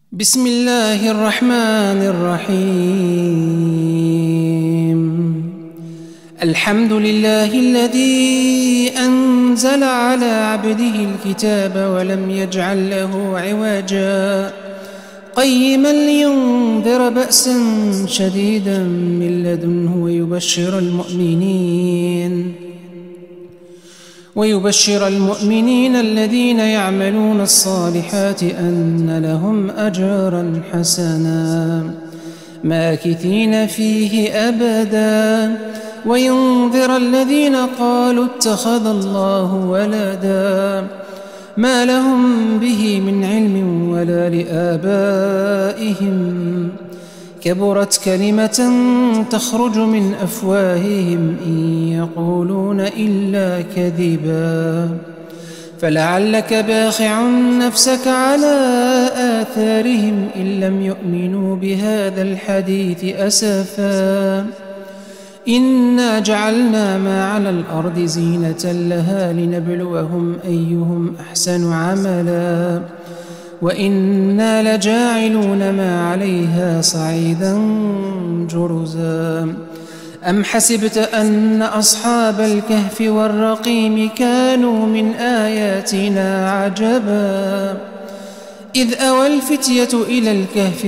بسم الله الرحمن الرحيم. الحمد لله الذي أنزل على عبده الكتاب ولم يجعل له عوجا قيما لينذر بأسا شديدا من لدنه ويبشر المؤمنين الذين يعملون الصالحات أن لهم أجرا حسنا ماكثين فيه أبدا وينذر الذين قالوا اتخذ الله ولدا ما لهم به من علم ولا لآبائهم كبرت كلمة تخرج من أفواههم إن يقولون إلا كذبا فلعلك باخع نفسك على آثارهم إن لم يؤمنوا بهذا الحديث أسفا إنا جعلنا ما على الأرض زينة لها لنبلوهم أيهم أحسن عملا وإنا لجاعلون ما عليها صعيدا جرزا أم حسبت أن أصحاب الكهف والرقيم كانوا من آياتنا عجبا إذ أوى الفتية إلى الكهف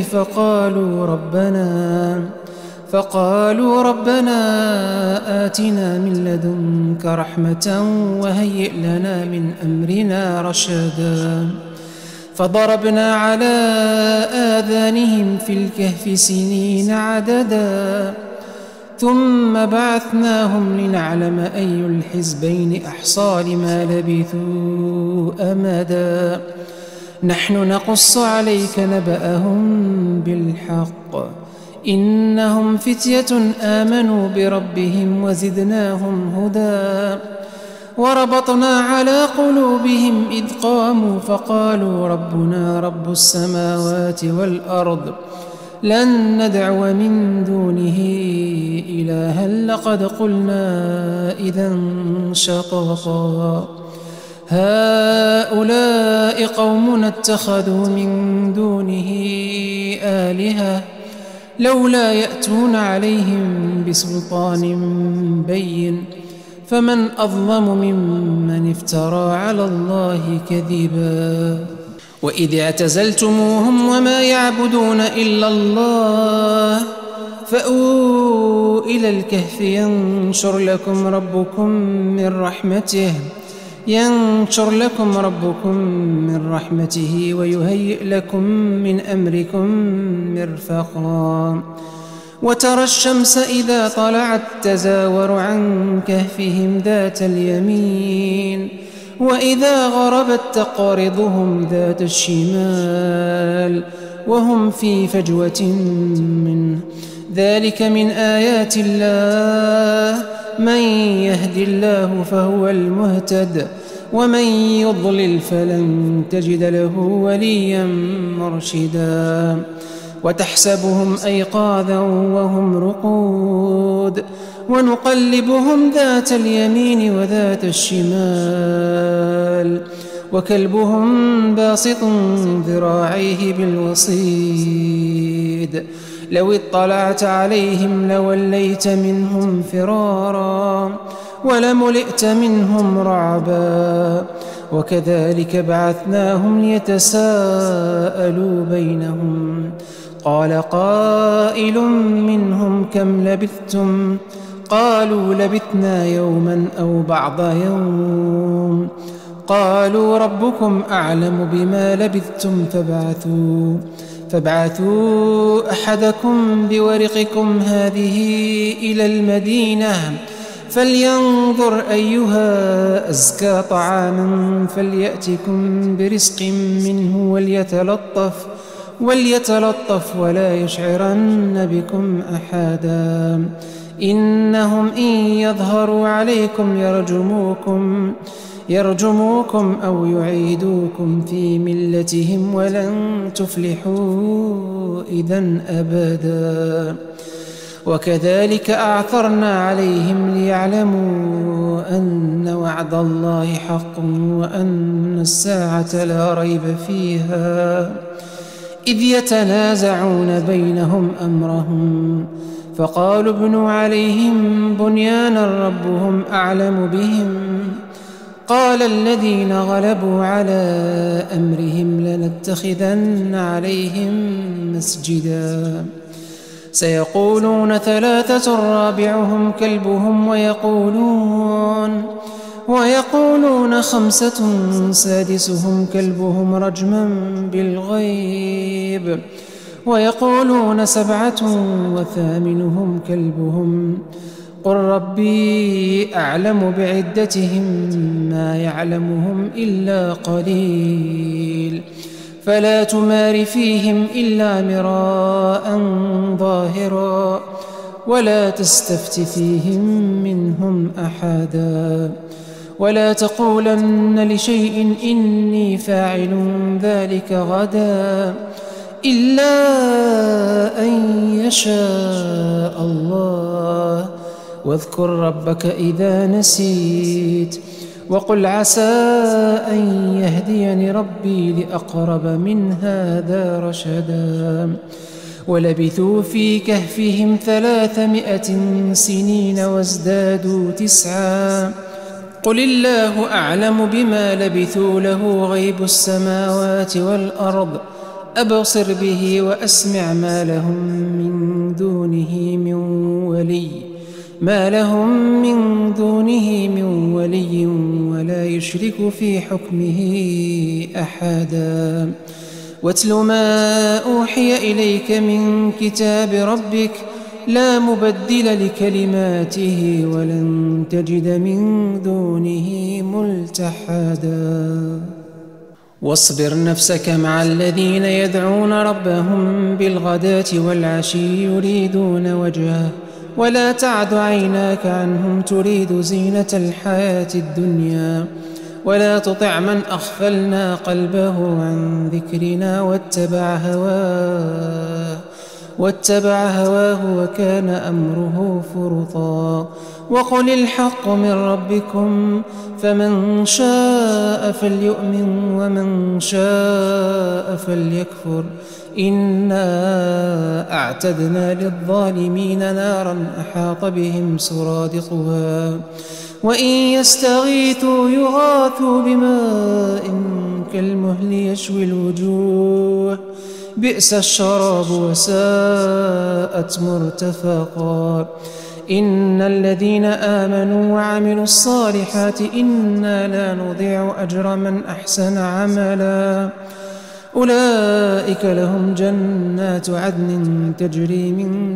فقالوا ربنا آتنا من لدنك رحمة وهيئ لنا من أمرنا رشدا فضربنا على آذانهم في الكهف سنين عددا ثم بعثناهم لنعلم أي الحزبين أحصى لما لبثوا أمدا نحن نقص عليك نبأهم بالحق إنهم فتية آمنوا بربهم وزدناهم هدى وربطنا على قلوبهم إذ قاموا فقالوا ربنا رب السماوات والأرض لن ندعو من دونه إلها لقد قلنا إذا شططا هؤلاء قومنا اتخذوا من دونه آلهة لولا يأتون عليهم بسلطان بين فمن أظلم ممن افترى على الله كذبا وإذ اعتزلتموهم وما يعبدون إلا الله فأووا إلى الكهف ينشر لكم ربكم من رحمته ويهيئ لكم من أمركم مرفقا وترى الشمس إذا طلعت تزاور عن كهفهم ذات اليمين وإذا غربت تقرضهم ذات الشمال وهم في فجوة منه ذلك من آيات الله من يهد الله فهو المهتد ومن يضلل فلن تجد له وليا مرشدا وتحسبهم أيقاظا وهم رقود ونقلبهم ذات اليمين وذات الشمال وكلبهم باسط ذراعيه بالوصيد لو اطلعت عليهم لوليت منهم فرارا ولملئت منهم رعبا وكذلك بعثناهم ليتساءلوا بينهم قال قائل منهم كم لبثتم قالوا لبثنا يوما أو بعض يوم قالوا ربكم أعلم بما لبثتم فابعثوا أحدكم بورقكم هذه إلى المدينة فلينظر أيها أزكى طعاما فليأتكم برزق منه وليتلطف ولا يشعرن بكم أحدا إنهم إن يظهروا عليكم يرجموكم أو يعيدوكم في ملتهم ولن تفلحوا إذن أبدا وكذلك أعثرنا عليهم ليعلموا أن وعد الله حق وأن الساعة لا ريب فيها إذ يتنازعون بينهم أمرهم فقالوا ابنوا عليهم بنيانا ربهم أعلم بهم قال الذين غلبوا على أمرهم لنتخذن عليهم مسجدا سيقولون ثلاثة رابعهم كلبهم ويقولون خمسة سادسهم كلبهم رجما بالغيب ويقولون سبعة وثامنهم كلبهم قل ربي أعلم بعدتهم ما يعلمهم إلا قليل فلا تمار فيهم إلا مراء ظاهرا ولا تستفت فيهم منهم أحدا ولا تقولن لشيء إني فاعل ذلك غدا إلا أن يشاء الله واذكر ربك إذا نسيت وقل عسى أن يهديني ربي لأقرب من هذا رشدا ولبثوا في كهفهم 300 سنين وازدادوا 9 قل الله أعلم بما لبثوا له غيب السماوات والأرض أبصر به وأسمع ما لهم من دونه من ولي ولا يشرك في حكمه أحدا واتل ما أوحي إليك من كتاب ربك لا مبدل لكلماته ولن تجد من دونه ملتحدا واصبر نفسك مع الذين يدعون ربهم بالغداة والعشي يريدون وجهه ولا تعد عيناك عنهم تريد زينة الحياة الدنيا ولا تطع من أغفلنا قلبه عن ذكرنا واتبع هواه وكان أمره فرطا وقل الحق من ربكم فمن شاء فليؤمن ومن شاء فليكفر إنا أعتدنا للظالمين نارا أحاط بهم سرادقها وإن يستغيثوا يغاثوا بماء كالمهل يشوي الوجوه بئس الشراب وساءت مرتفقا إن الذين آمنوا وعملوا الصالحات إنا لا نضيع أجر من أحسن عملا أولئك لهم جنات عدن تجري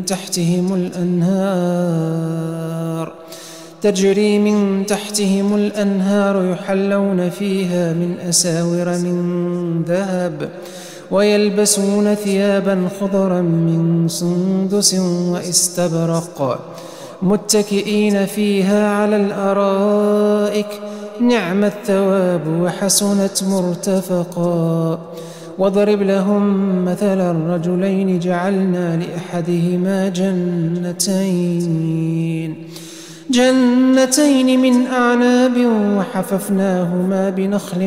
من تحتهم الأنهار يحلون فيها من أساور من ذهب ويلبسون ثيابا خضرا من سندس واستبرق متكئين فيها على الأرائك نعم الثواب وحسنت مرتفقا واضرب لهم مثلا الرجلين جعلنا لأحدهما جنتين من أعناب وحففناهما بنخل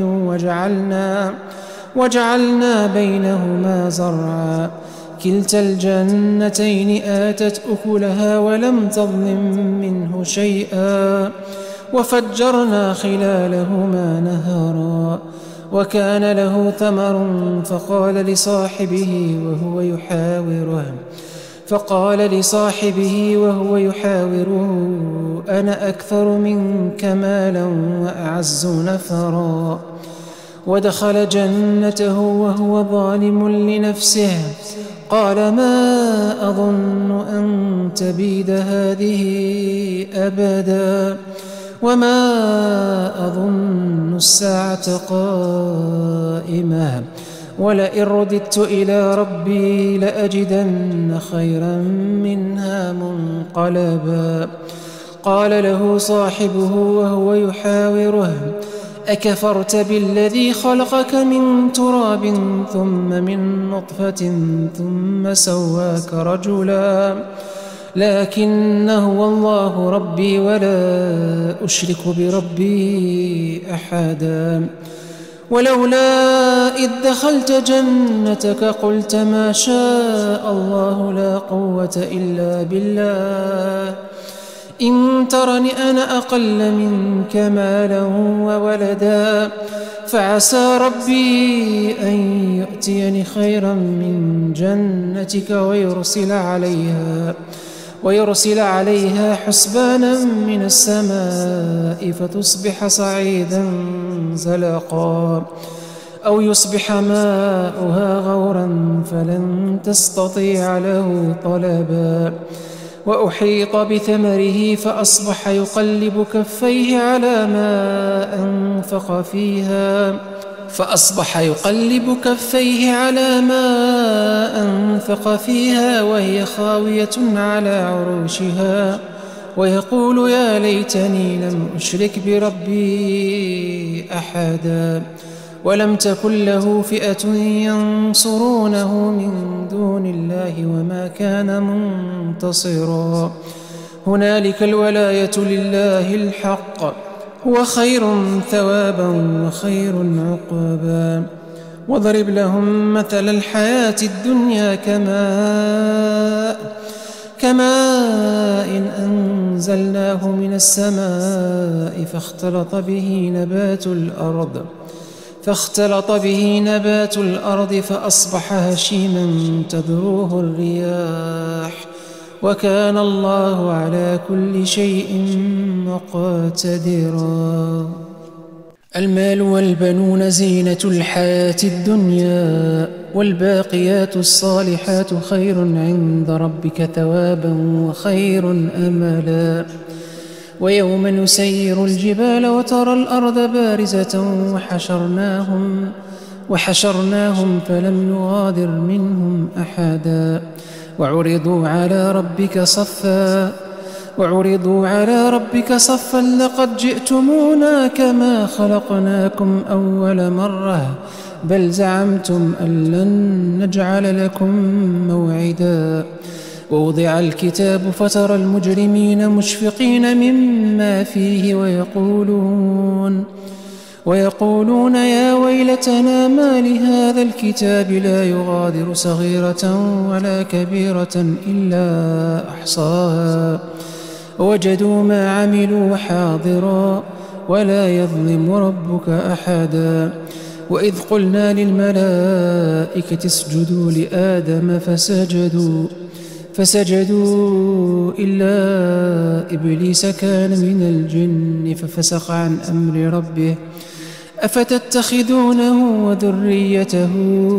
وجعلنا بينهما زرعا كلتا الجنتين آتت أكلها ولم تظلم منه شيئا وفجرنا خلالهما نهرا وكان له ثمر فقال لصاحبه وهو يحاوره أنا أكثر منك مالا وأعز نفرا ودخل جنته وهو ظالم لنفسه قال ما أظن أن تبيد هذه أبدا وما أظن الساعة قائمة ولئن رددت إلى ربي لأجدن خيرا منها منقلبا قال له صاحبه وهو يحاوره أكفرت بالذي خلقك من تراب ثم من نطفة ثم سواك رجلا لكن هو الله ربي ولا أشرك بربي أحدا ولولا إذ دخلت جنتك قلت ما شاء الله لا قوة إلا بالله إن ترني أنا أقل منك مالا وولدا فعسى ربي أن يؤتيني خيرا من جنتك ويرسل عليها حسبانا من السماء فتصبح صعيدا زلقا أو يصبح ماؤها غورا فلن تستطيع له طلبا وأحيط بثمره فأصبح يقلب كفيه على ما أنفق فيها وهي خاوية على عروشها ويقول يا ليتني لم أشرك بربي أحدا ولم تكن له فئة ينصرونه من دون الله وما كان منتصرا هنالك الولاية لله الحق هو خير ثوابا وخير عقبا واضرب لهم مثل الحياة الدنيا كماء إن أنزلناه من السماء فاختلط به نبات الأرض فأصبح هشيما تذروه الرياح وكان الله على كل شيء مقتدرا المال والبنون زينة الحياة الدنيا والباقيات الصالحات خير عند ربك ثوابا وخير أملا ويوم نسير الجبال وترى الأرض بارزة وحشرناهم فلم نغادر منهم أحدا وعرضوا على ربك صفا لقد جئتمونا كما خلقناكم أول مرة بل زعمتم أن لن نجعل لكم موعدا ووضع الكتاب فترى المجرمين مشفقين مما فيه ويقولون يا ويلتنا ما لهذا الكتاب لا يغادر صغيرة ولا كبيرة إلا أحصاها ووجدوا ما عملوا حاضرا ولا يظلم ربك أحدا وإذ قلنا للملائكة اسجدوا لآدم فسجدوا إلا إبليس كان من الجن ففسق عن أمر ربه أفتتخذونه وذريته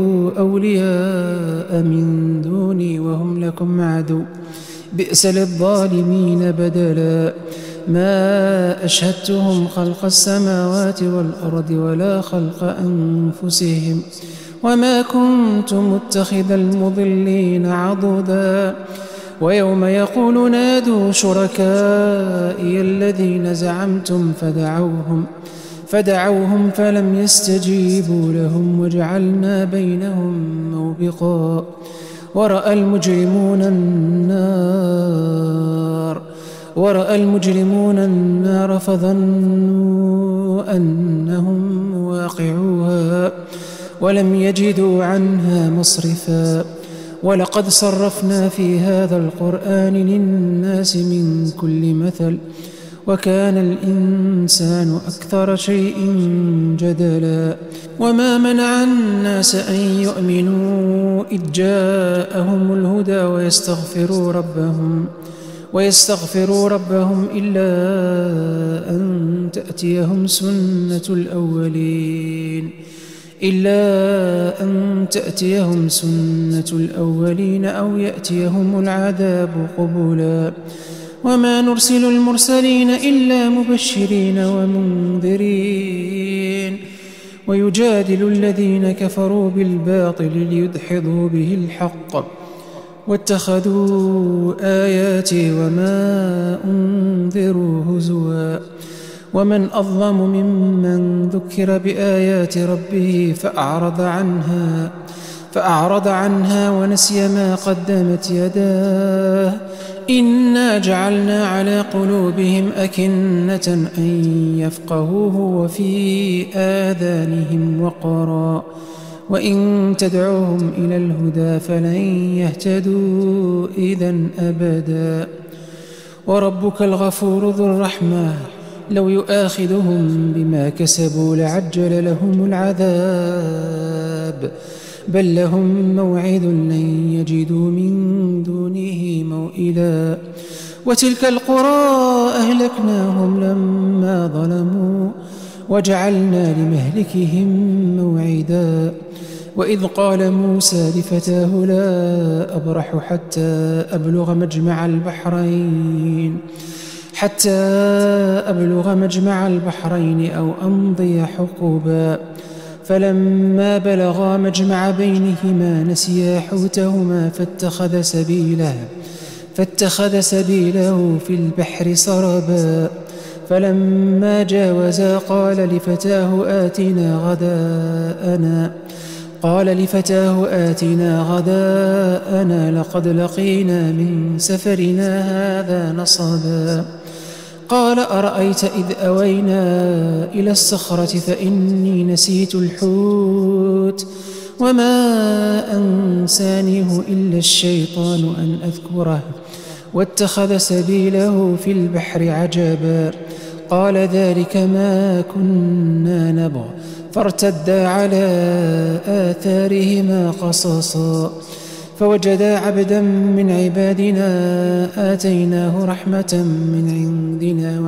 أولياء من دوني وهم لكم عدو بئس للظالمين بدلا ما أشهدتهم خلق السماوات والأرض ولا خلق أنفسهم وما كنت متخذ المضلين عضدا ويوم يقول نادوا شركائي الذين زعمتم فدعوهم فلم يستجيبوا لهم وجعلنا بينهم موبقا ورأى المجرمون النار فظنوا أنهم واقعوها ولم يجدوا عنها مصرفا ولقد صرفنا في هذا القرآن للناس من كل مثل وكان الإنسان أكثر شيء جدلا وما منع الناس أن يؤمنوا إذ جاءهم الهدى ويستغفروا ربهم إلا أن تأتيهم سنة الأولين أو يأتيهم العذاب قبلا وما نرسل المرسلين إلا مبشرين ومنذرين ويجادل الذين كفروا بالباطل ليدحضوا به الحق واتخذوا آياتي وما أنذروا هزوا ومن أظلم ممن ذكر بآيات ربه فأعرض عنها ونسي ما قدمت يداه إنا جعلنا على قلوبهم أكنة أن يفقهوه وفي آذانهم وقرا وإن تدعوهم إلى الهدى فلن يهتدوا إذن أبدا وربك الغفور ذو الرحمة لو يؤاخذهم بما كسبوا لعجل لهم العذاب بل لهم موعد لن يجدوا من دونه موئلا وتلك القرى أهلكناهم لما ظلموا وجعلنا لمهلكهم موعدا وإذ قال موسى لفتاه لا أبرح حتى أبلغ مجمع البحرين أو أمضي حقبا فلما بلغا مجمع بينهما نسيا حوتهما فاتخذ سبيله في البحر سربا فلما جاوزا قال لفتاه آتنا غداءنا لقد لقينا من سفرنا هذا نصبا قال أرأيت إذ أوينا إلى الصخرة فإني نسيت الحوت وما أنسانيه إلا الشيطان أن أذكره واتخذ سبيله في البحر عجبا قال ذلك ما كنا نبغ فارتدا على آثارهما قصصا فوجدا عبدا من عبادنا آتيناه رحمة من عندنا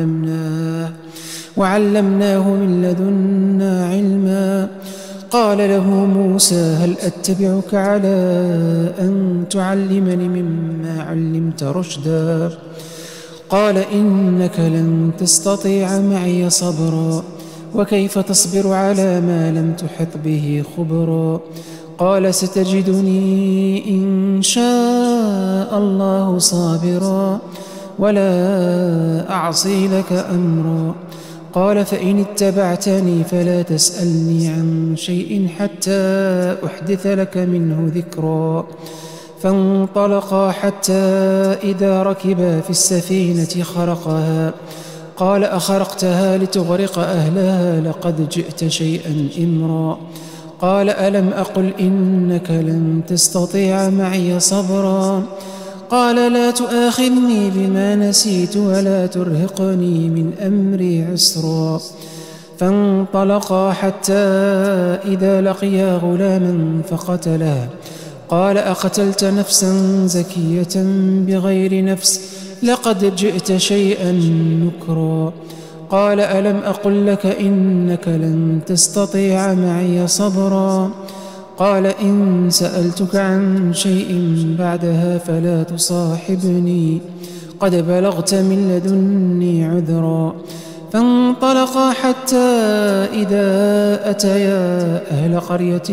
وعلمناه من لدنا علما قال له موسى هل أتبعك على أن تعلمني مما علمت رشدا قال إنك لن تستطيع معي صبرا وكيف تصبر على ما لم تحط به خبرا قال ستجدني إن شاء الله صابرا ولا أعصي لك أمرا قال فإن اتبعتني فلا تسألني عن شيء حتى أحدث لك منه ذكرا فانطلقا حتى إذا ركبا في السفينة خرقها قال أخرقتها لتغرق أهلها لقد جئت شيئا إمرا قال ألم أقل إنك لن تستطيع معي صبرا قال لا تؤاخذني بما نسيت ولا ترهقني من أمري عسرا فانطلقا حتى إذا لقيا غلاما فقتله قال أقتلت نفسا زكية بغير نفس لقد جئت شيئا نكرا قال ألم أقل لك إنك لن تستطيع معي صبرا قال إن سألتك عن شيء بعدها فلا تصاحبني قد بلغت من لدني عذرا فانطلقا حتى إذا أتيا أهل قرية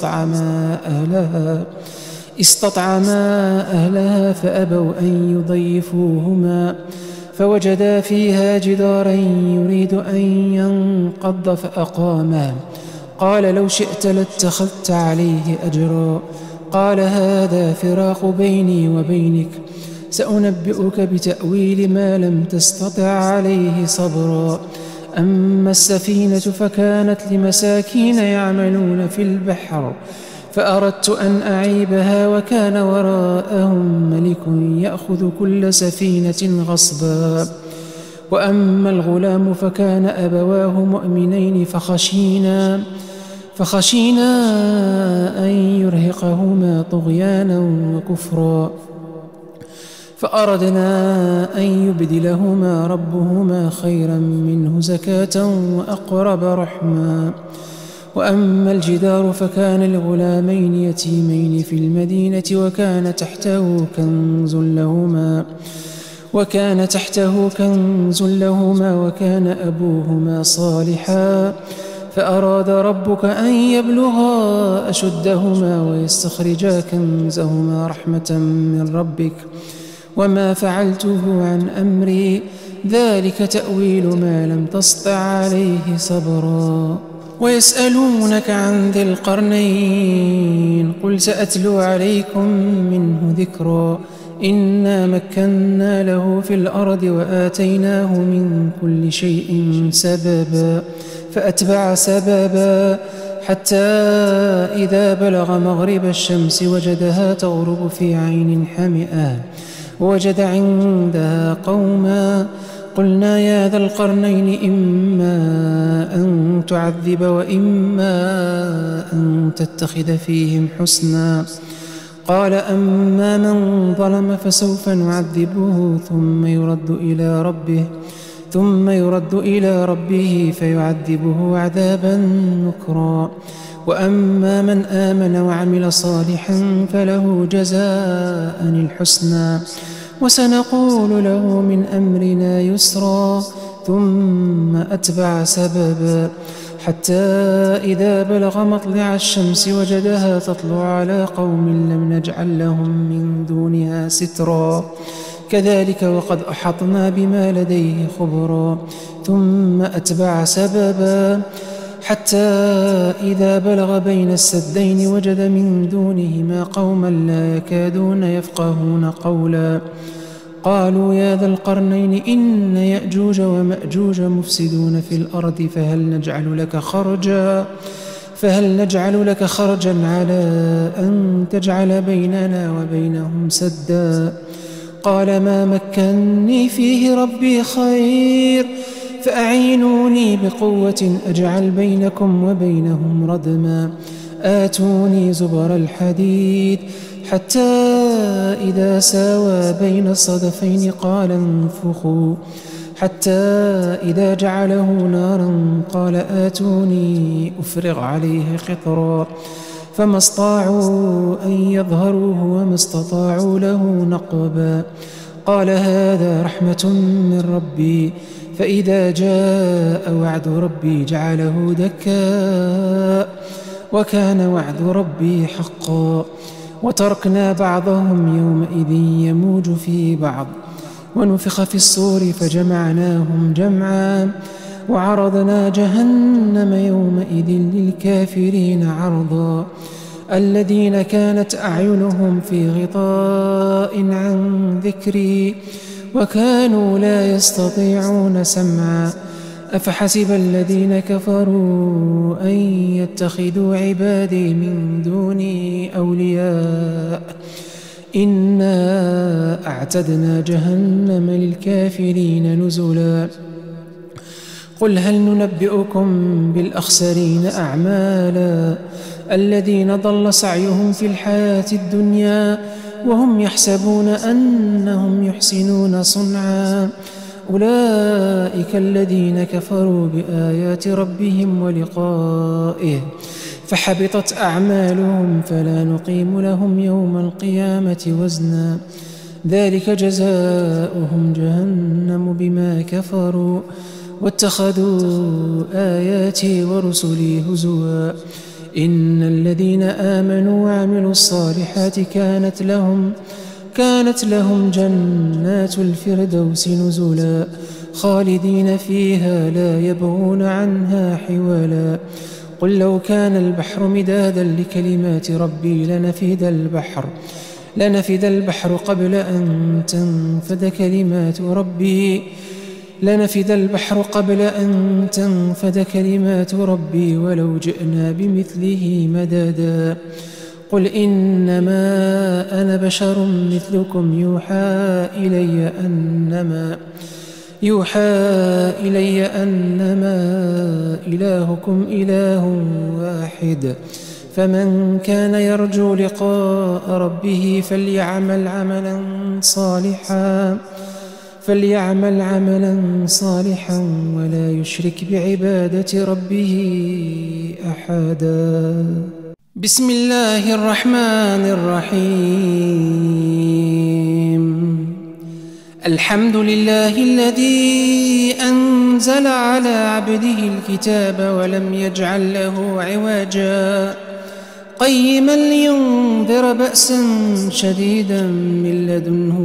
استطعما أهلها فأبوا أن يضيفوهما فوجدا فيها جدارا يريد أن ينقض فأقامه قال لو شئت لاتخذت عليه أجرا قال هذا فراق بيني وبينك سأنبئك بتأويل ما لم تستطع عليه صبرا أما السفينة فكانت لمساكين يعملون في البحر فأردت أن أعيبها وكان وراءهم ملك يأخذ كل سفينة غصبا وأما الغلام فكان أبواه مؤمنين فخشينا أن يرهقهما طغيانا وكفرا فأردنا أن يبدلهما ربهما خيرا منه زكاة وأقرب رحما وأما الجدار فكان لغلامين يتيمين في المدينة وكان تحته كنز لهما وكان أبوهما صالحا فأراد ربك أن يبلغا أشدهما ويستخرجا كنزهما رحمة من ربك وما فعلته عن أمري ذلك تأويل ما لم تسطع عليه صبرا ويسألونك عن ذي القرنين قل سأتلو عليكم منه ذكرا إنا مكنا له في الأرض وآتيناه من كل شيء سببا فأتبع سببا حتى إذا بلغ مغرب الشمس وجدها تغرب في عين حمئة ووجد عندها قوما قلنا يا ذا القرنين إما أن تعذب وإما أن تتخذ فيهم حسنا قال أما من ظلم فسوف نعذبه ثم يرد إلى ربه فيعذبه عذابا نكرا وأما من آمن وعمل صالحا فله جزاء الحسنى وسنقول له من أمرنا يسرا ثم أتبع سببا حتى إذا بلغ مطلع الشمس وجدها تطلع على قوم لم نجعل لهم من دونها سترا كذلك وقد أحطنا بما لديه خبرا ثم أتبع سببا حتى إذا بلغ بين السدين وجد من دونهما قوما لا يكادون يفقهون قولا قالوا يا ذا القرنين إن يأجوج ومأجوج مفسدون في الأرض فهل نجعل لك خرجا على أن تجعل بيننا وبينهم سدا قال ما مكني فيه ربي خير فأعينوني بقوة أجعل بينكم وبينهم ردما آتوني زبر الحديد حتى إذا ساوى بين الصدفين قال انفخوا حتى إذا جعله نارا قال آتوني أفرغ عليه قطرا فما استطاعوا أن يظهروه وما استطاعوا له نقبا قال هذا رحمة من ربي فإذا جاء وعد ربي جعله دكا وكان وعد ربي حقا وتركنا بعضهم يومئذ يموج في بعض ونفخ في الصور فجمعناهم جمعا وعرضنا جهنم يومئذ للكافرين عرضا الذين كانت أعينهم في غطاء عن ذكري وكانوا لا يستطيعون سمعا أفحسب الذين كفروا أن يتخذوا عبادي من دوني أولياء إنا أعتدنا جهنم للكافرين نزلا قل هل ننبئكم بالأخسرين أعمالا الذين ضل سعيهم في الحياة الدنيا وهم يحسبون أنهم يحسنون صنعا أولئك الذين كفروا بآيات ربهم ولقائه فحبطت أعمالهم فلا نقيم لهم يوم القيامة وزنا ذلك جزاؤهم جهنم بما كفروا واتخذوا آياتي ورسلي هزوا إن الذين آمنوا وعملوا الصالحات كانت لهم جنات الفردوس نزلا خالدين فيها لا يبغون عنها حولا قل لو كان البحر مدادا لكلمات ربي لنفد البحر قبل أن تنفد كلمات ربي ولو جئنا بمثله مددا قل إنما أنا بشر مثلكم يوحى إلي أنما إلهكم إله واحد فمن كان يرجو لقاء ربه فليعمل عملا صالحا ولا يشرك بعبادة ربه أحدا بسم الله الرحمن الرحيم الحمد لله الذي أنزل على عبده الكتاب ولم يجعل له عوجا قيما لينذر بأسا شديدا من لدنه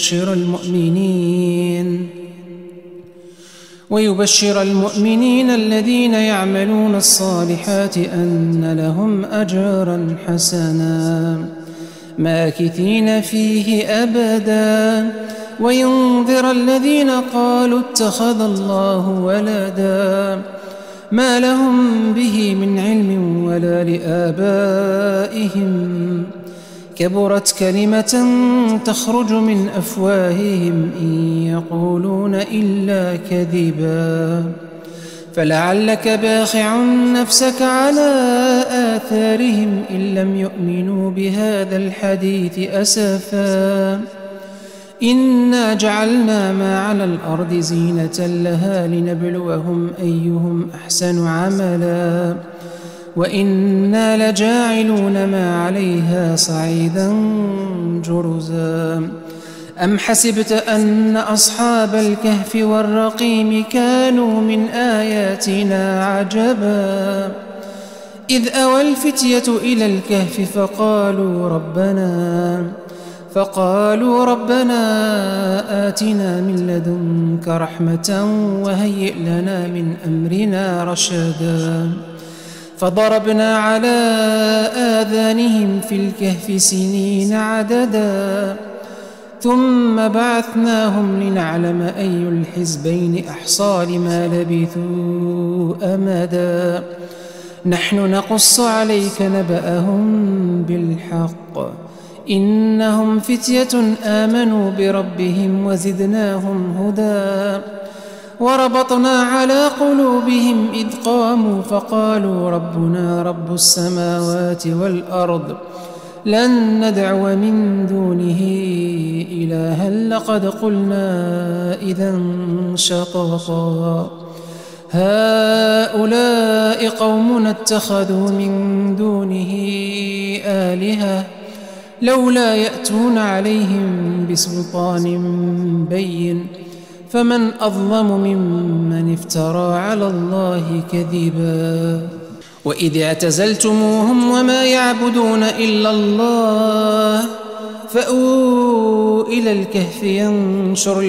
ويبشر المؤمنين الذين يعملون الصالحات أن لهم أجرا حسنا ماكثين فيه أبدا وينذر الذين قالوا اتخذ الله ولدا ما لهم به من علم ولا لآبائهم كبرت كلمة تخرج من أفواههم إن يقولون إلا كذبا فلعلك باخع نفسك على آثارهم إن لم يؤمنوا بهذا الحديث أسفا إنا جعلنا ما على الأرض زينة لها لنبلوهم أيهم أحسن عملا وإنا لجاعلون ما عليها صعيدا جرزا أم حسبت أن أصحاب الكهف والرقيم كانوا من آياتنا عجبا إذ أوى الفتية إلى الكهف فقالوا ربنا آتنا من لدنك رحمة وهيئ لنا من أمرنا رشدا فضربنا على آذانهم في الكهف سنين عددا ثم بعثناهم لنعلم أي الحزبين أحصى لما لبثوا أمدا نحن نقص عليك نبأهم بالحق إنهم فتية آمنوا بربهم وزدناهم هدى وربطنا على قلوبهم إذ قاموا فقالوا ربنا رب السماوات والأرض لن ندعو من دونه إلها لقد قلنا إذا شططا هؤلاء قومنا اتخذوا من دونه آلهة لولا يأتون عليهم بسلطان بين فمن أظلم ممن افترى على الله كذبا وإذ اعتزلتموهم وما يعبدون إلا الله فأووا إلى الكهف ينشر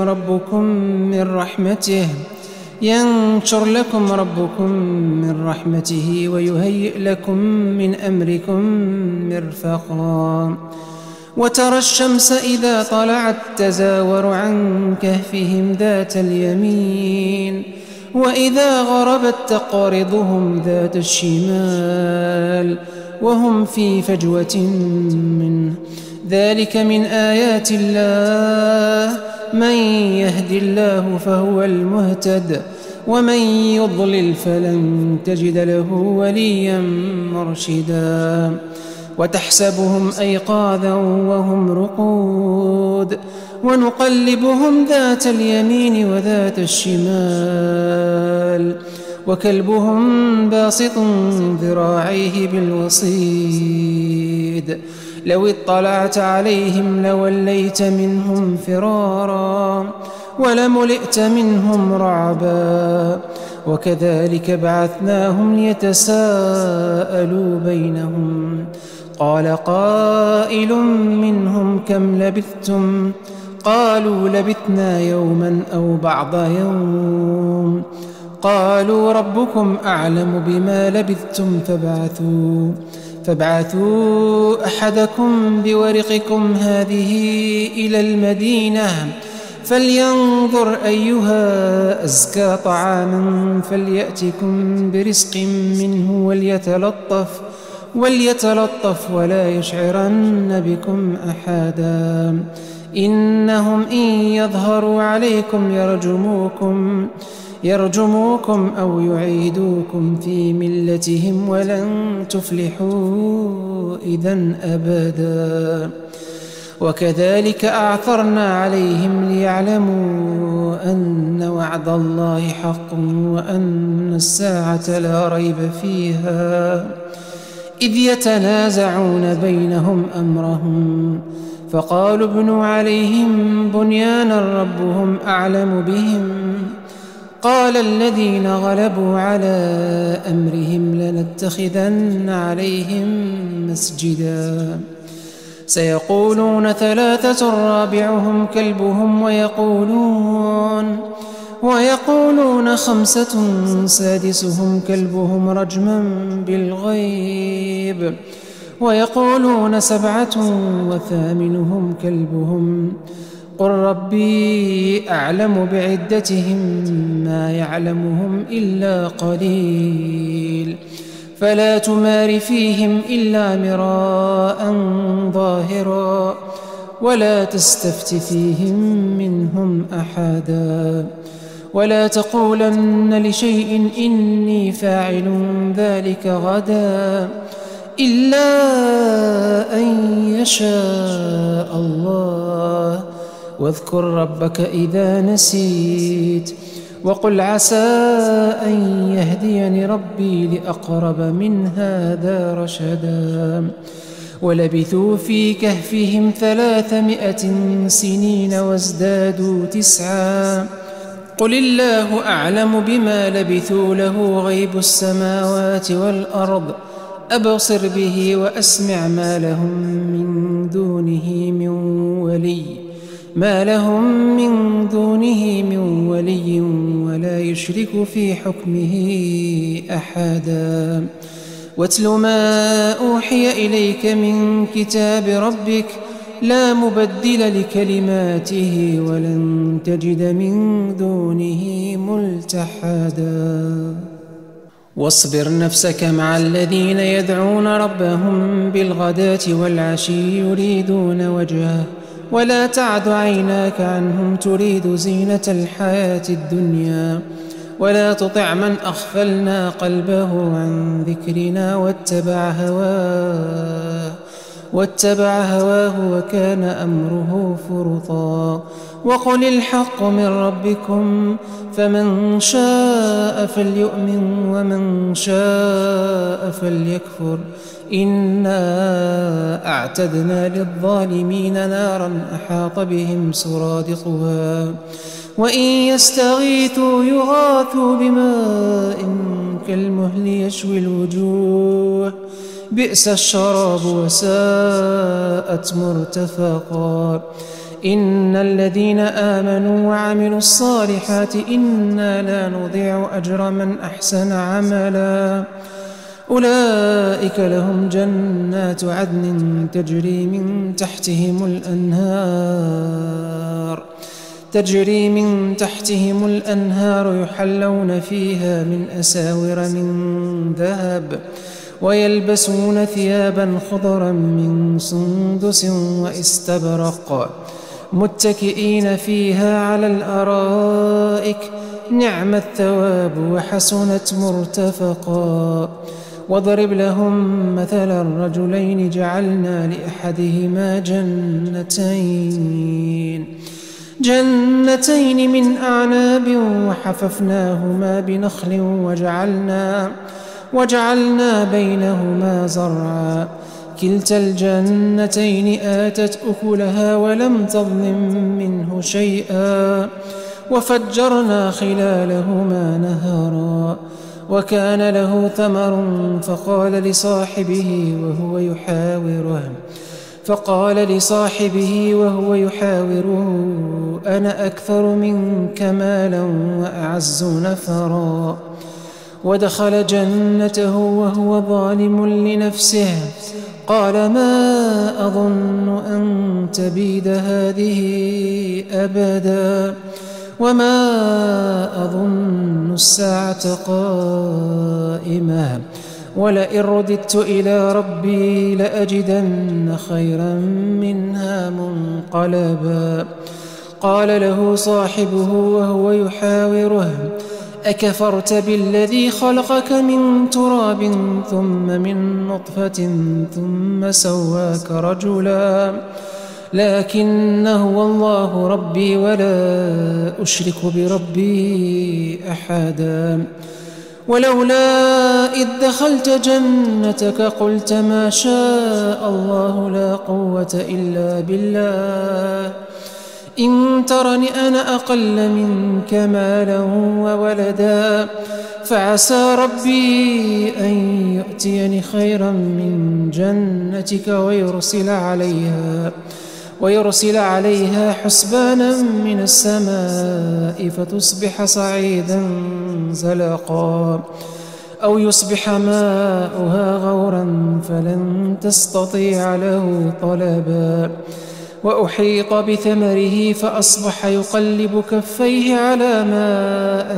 لكم ربكم من رحمته ويهيئ لكم من أمركم مرفقا وترى الشمس إذا طلعت تزاور عن كهفهم ذات اليمين وإذا غربت تقرضهم ذات الشمال وهم في فجوة منه ذلك من آيات الله من يهد الله فهو المهتد ومن يضلل فلن تجد له وليا مرشدا وتحسبهم أيقاظا وهم رقود ونقلبهم ذات اليمين وذات الشمال وكلبهم باسط ذراعيه بالوصيد لو اطلعت عليهم لوليت منهم فرارا ولملئت منهم رعبا وكذلك بعثناهم ليتساءلوا بينهم قال قائل منهم كم لبثتم قالوا لبثنا يوما أو بعض يوم قالوا ربكم أعلم بما لبثتم فابعثوا أحدكم بورقكم هذه إلى المدينة فلينظر أيها أزكى طعاما فليأتكم برزق منه وليتلطف ولا يشعرن بكم أحدا إنهم إن يظهروا عليكم يرجموكم أو يعيدوكم في ملتهم ولن تفلحوا إذن أبدا وكذلك أعثرنا عليهم ليعلموا أن وعد الله حق وأن الساعة لا ريب فيها إذ يتنازعون بينهم أمرهم فقالوا ابنوا عليهم بنيانا ربهم أعلم بهم قال الذين غلبوا على أمرهم لنتخذن عليهم مسجدا سيقولون ثلاثة رابعهم كلبهم ويقولون خمسة سادسهم كلبهم رجما بالغيب ويقولون 7 وثامنهم كلبهم قل ربي أعلم بعدتهم ما يعلمهم إلا قليل فلا تمار فيهم إلا مراء ظاهرا ولا تستفت فيهم منهم أحدا ولا تقولن لشيء إني فاعل ذلك غدا إلا أن يشاء الله واذكر ربك إذا نسيت وقل عسى أن يهديني ربي لأقرب من هذا رشدا ولبثوا في كهفهم 300 سنين وازدادوا 9 قل الله أعلم بما لبثوا له غيب السماوات والأرض أبصر به وأسمع ما لهم من دونه من ولي ولا يشرك في حكمه أحدا واتل ما أوحي إليك من كتاب ربك لا مبدل لكلماته ولن تجد من دونه ملتحدا واصبر نفسك مع الذين يدعون ربهم بالغداة والعشي يريدون وجهه ولا تعد عيناك عنهم تريد زينة الحياة الدنيا ولا تطع من أغفلنا قلبه عن ذكرنا واتبع هواه وكان أمره فرطا وقل الحق من ربكم فمن شاء فليؤمن ومن شاء فليكفر إنا أعتدنا للظالمين نارا أحاط بهم سرادقها وإن يستغيثوا يغاثوا بماء كالمهل يشوي الوجوه بئس الشراب وساءت مرتفقا إن الذين آمنوا وعملوا الصالحات إنا لا نضيع أجر من أحسن عملا أولئك لهم جنات عدن تجري من تحتهم الأنهار يحلون فيها من أساور من ذهب ويلبسون ثيابا خضرا من سندس واستبرق متكئين فيها على الأرائك نعم الثواب وحسنت مرتفقا واضرب لهم مثلا الرجلين جعلنا لأحدهما جنتين من أعناب وحففناهما بنخل وجعلنا بينهما زرعا كلتا الجنتين آتت أكلها ولم تظلم منه شيئا وفجرنا خلالهما نهرا وكان له ثمر فقال لصاحبه وهو يحاوره أنا أكثر منك مالا وأعز نفرا ودخل جنته وهو ظالم لنفسه قال ما أظن أن تبيد هذه أبدا وما أظن الساعة قائمة ولئن رددت إلى ربي لأجدن خيرا منها منقلبا قال له صاحبه وهو يحاوره أكفرت بالذي خلقك من تراب ثم من نطفة ثم سواك رجلا لكن هو الله ربي ولا أشرك بربي أحدا ولولا إذ دخلت جنتك قلت ما شاء الله لا قوة إلا بالله إن ترني أنا أقل منك مالا وولدا فعسى ربي أن يؤتيني خيرا من جنتك ويرسل عليها حسبانا من السماء فتصبح صعيدا زلقا أو يصبح ماؤها غورا فلن تستطيع له طلبا وأحيط بثمره فأصبح يقلب كفيه على ما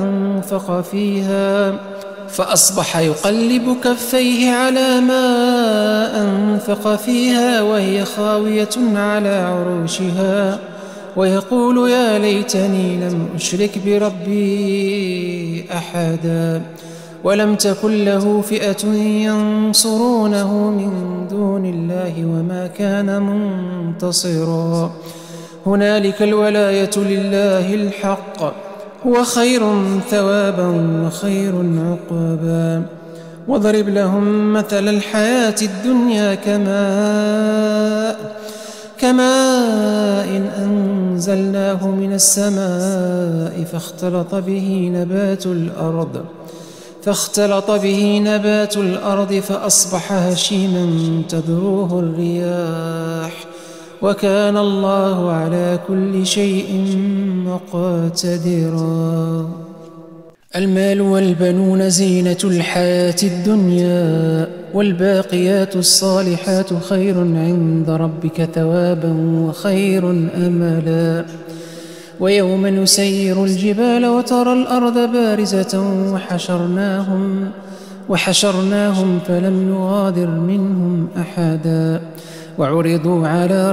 أنفق فيها وهي خاوية على عروشها ويقول يا ليتني لم أشرك بربي أحدا ولم تكن له فئة ينصرونه من دون الله وما كان منتصرا هنالك الولاية لله الحق هو خير ثوابا وخير عقبا واضرب لهم مثل الحياة الدنيا كماء إن أنزلناه من السماء فاختلط به نبات الأرض فأصبح هشيما تذروه الرياح وكان الله على كل شيء مقتدرا المال والبنون زينة الحياة الدنيا والباقيات الصالحات خير عند ربك ثوابا وخير أملا ويوم نسير الجبال وترى الأرض بارزة وحشرناهم فلم نغادر منهم أحدا وعرضوا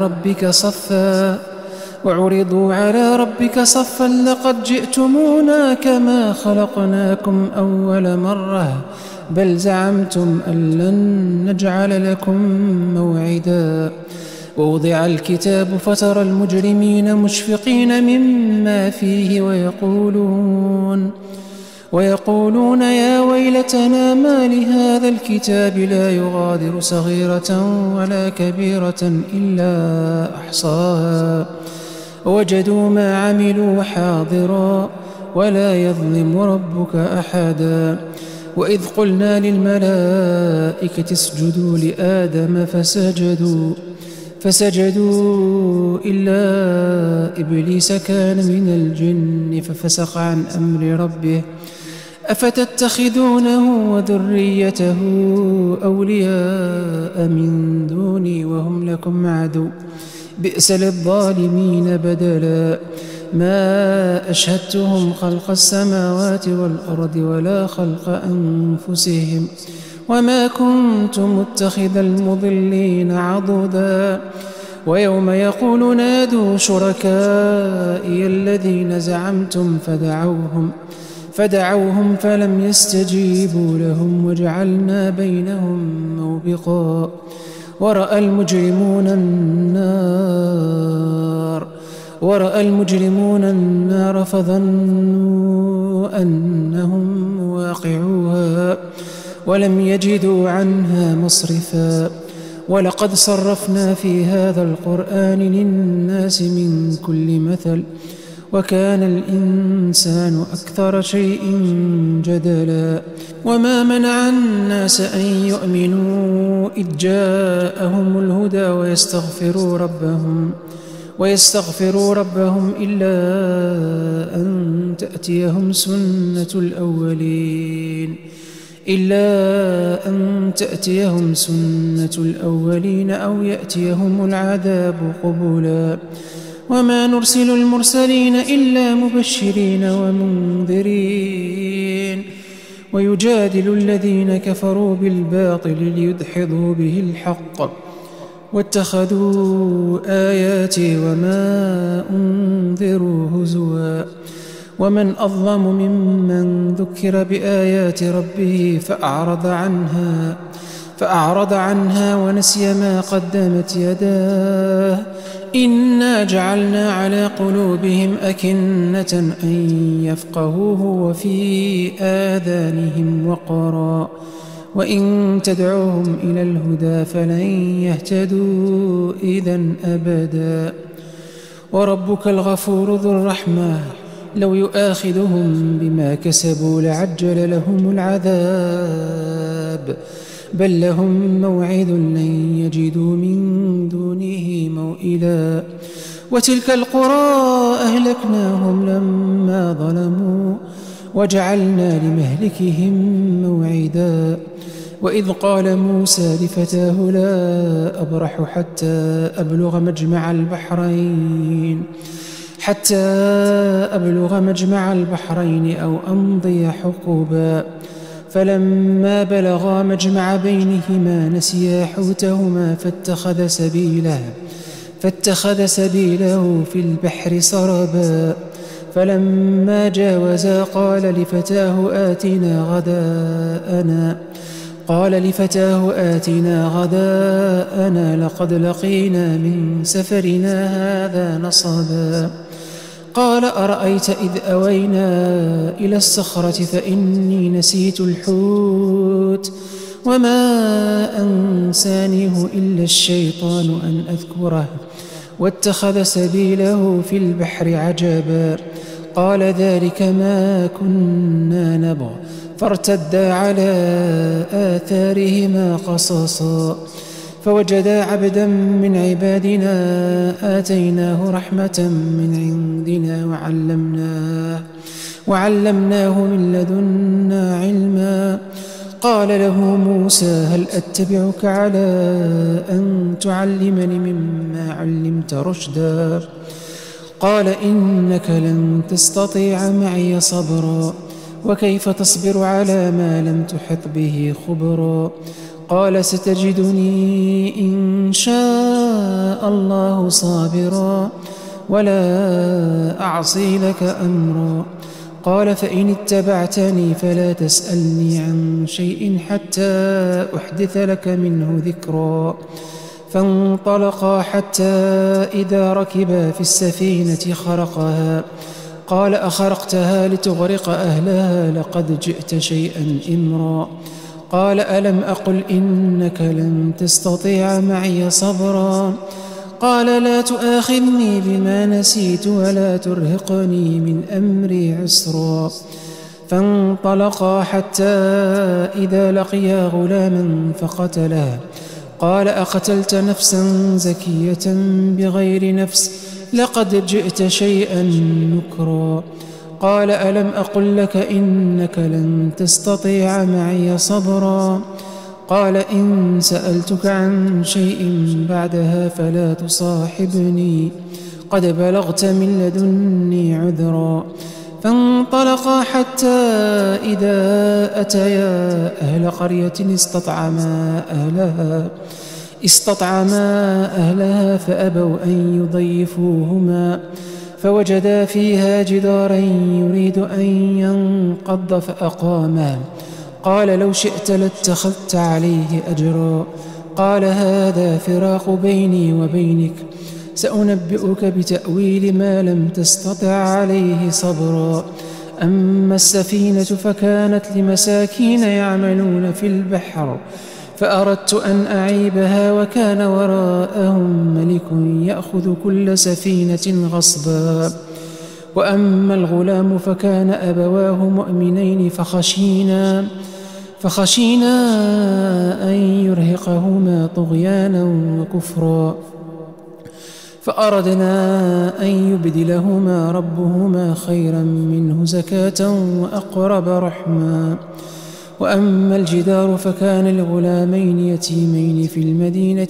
على ربك صفا لقد جئتمونا كما خلقناكم أول مرة بل زعمتم أن لن نجعل لكم موعدا ووضع الكتاب فترى المجرمين مشفقين مما فيه ويقولون يا ويلتنا ما لهذا الكتاب لا يغادر صغيرة ولا كبيرة إلا أحصاها ووجدوا ما عملوا حاضرا ولا يظلم ربك أحدا وإذ قلنا للملائكة اسجدوا لآدم فسجدوا إلا إبليس كان من الجن ففسق عن أمر ربه أفتتخذونه وذريته أولياء من دوني وهم لكم عدو بئس للظالمين بدلا ما أشهدتهم خلق السماوات والأرض ولا خلق أنفسهم وما كنت متخذ المضلين عضدا ويوم يقول نادوا شركائي الذين زعمتم فدعوهم فلم يستجيبوا لهم وجعلنا بينهم موبقا ورأى المجرمون النار فظنوا أنهم واقعوها ولم يجدوا عنها مصرفا ولقد صرفنا في هذا القرآن للناس من كل مثل وكان الإنسان أكثر شيء جدلا وما منع الناس أن يؤمنوا إذ جاءهم الهدى ويستغفروا ربهم إلا أن تأتيهم سنة الأولين أو يأتيهم العذاب قبلا وما نرسل المرسلين إلا مبشرين ومنذرين ويجادل الذين كفروا بالباطل ليدحضوا به الحق واتخذوا آياتي وما أنذروا هزوا ومن أظلم ممن ذكر بآيات ربه فأعرض عنها ونسي ما قدمت يداه إنا جعلنا على قلوبهم أكنة أن يفقهوه وفي آذانهم وقرا وإن تدعوهم إلى الهدى فلن يهتدوا إذن أبدا وربك الغفور ذو الرحمة لو يؤاخذهم بما كسبوا لعجل لهم العذاب بل لهم موعد لن يجدوا من دونه موئلا وتلك القرى أهلكناهم لما ظلموا وجعلنا لمهلكهم موعدا. وإذ قال موسى لفتاه لا أبرح حتى أبلغ مجمع البحرين أو أمضي حقبا. فلما بلغا مجمع بينهما نسيا حوتهما فاتخذ سبيله في البحر سربا. فلما جاوزا قال لفتاه آتنا غداءنا لقد لقينا من سفرنا هذا نصبا. قال أرأيت إذ أوينا إلى الصخرة فإني نسيت الحوت وما أنسانيه إلا الشيطان أن أذكره واتخذ سبيله في البحر عجبا. قال ذلك ما كنا نبغ فارتدا على آثارهما قصصا. فوجدا عبدا من عبادنا آتيناه رحمة من عندنا وعلمناه من لدنا علما. قال له موسى هل أتبعك على أن تعلمني مما علمت رشدا؟ قال إنك لن تستطيع معي صبرا وكيف تصبر على ما لم تحط به خبرا. قال ستجدني إن شاء الله صابرا ولا أعصي لك أمرا. قال فإن اتبعتني فلا تسألني عن شيء حتى أحدث لك منه ذكرا. فانطلقا حتى إذا ركبا في السفينة خرقها. قال أخرقتها لتغرق أهلها لقد جئت شيئا إمرا. قال ألم أقل إنك لن تستطيع معي صبرا. قال لا تؤاخذني بما نسيت ولا ترهقني من أمري عسرا. فانطلقا حتى إذا لقيا غلاما فقتله. قال أقتلت نفسا زكية بغير نفس لقد جئت شيئا نكرا. قال ألم أقل لك إنك لن تستطيع معي صبرا. قال إن سألتك عن شيء بعدها فلا تصاحبني قد بلغت من لدني عذرا. فانطلقا حتى إذا أتيا أهل قرية استطعما أهلها فأبوا أن يضيفوهما. فوجدا فيها جدارا يريد أن ينقض فأقامه. قال لو شئت لاتخذت عليه أجرا. قال هذا فراق بيني وبينك سأنبئك بتأويل ما لم تستطع عليه صبرا. أما السفينة فكانت لمساكين يعملون في البحر فأردت أن أعيبها وكان وراءهم ملك يأخذ كل سفينة غصبا. وأما الغلام فكان أبواه مؤمنين فخشينا أن يرهقهما طغيانا وكفرا. فأردنا أن يبدلهما ربهما خيرا منه زكاة وأقرب رحما. وأما الجدار فكان لغلامين يتيمين في المدينة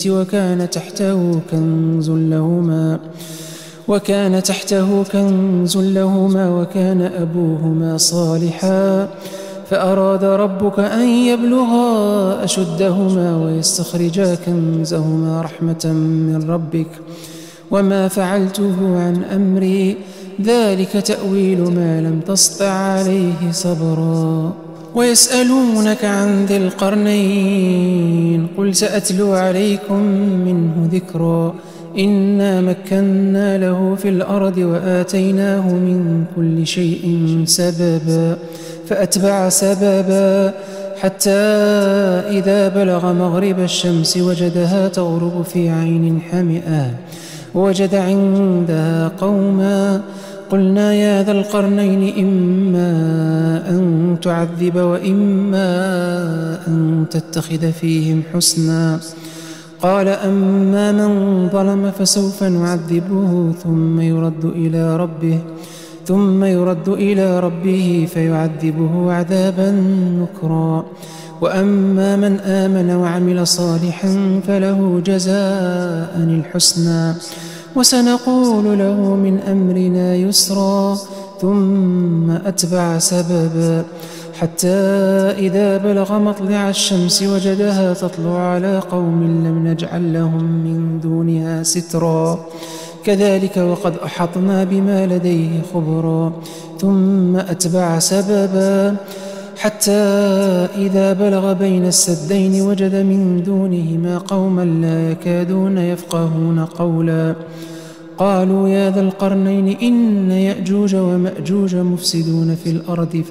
وكان تحته كنز لهما وكان أبوهما صالحا. فأراد ربك أن يبلغا أشدهما ويستخرجا كنزهما رحمة من ربك وما فعلته عن أمري ذلك تأويل ما لم تسطع عليه صبرا. ويسألونك عن ذي القرنين قل سأتلو عليكم منه ذكرا. إنا مكنا له في الأرض وآتيناه من كل شيء سببا. فأتبع سببا حتى إذا بلغ مغرب الشمس وجدها تغرب في عين حمئة ووجد عندها قوما. قلنا يا ذا القرنين إما أن تعذب وإما أن تتخذ فيهم حسنا. قال أما من ظلم فسوف نعذبه ثم يرد ثم يرد إلى ربه فيعذبه عذابا نكرا. وأما من آمن وعمل صالحا فله جزاء الحسنى وسنقول له من أمرنا يسرا. ثم أتبع سببا حتى إذا بلغ مطلع الشمس وجدها تطلع على قوم لم نجعل لهم من دونها سترا كذلك وقد أحطنا بما لديه خبرا. ثم أتبع سببا حتى إذا بلغ بين السدين وجد من دونهما قوما لا يكادون يفقهون قولا. قالوا يا ذا القرنين إن يأجوج ومأجوج مفسدون في الأرض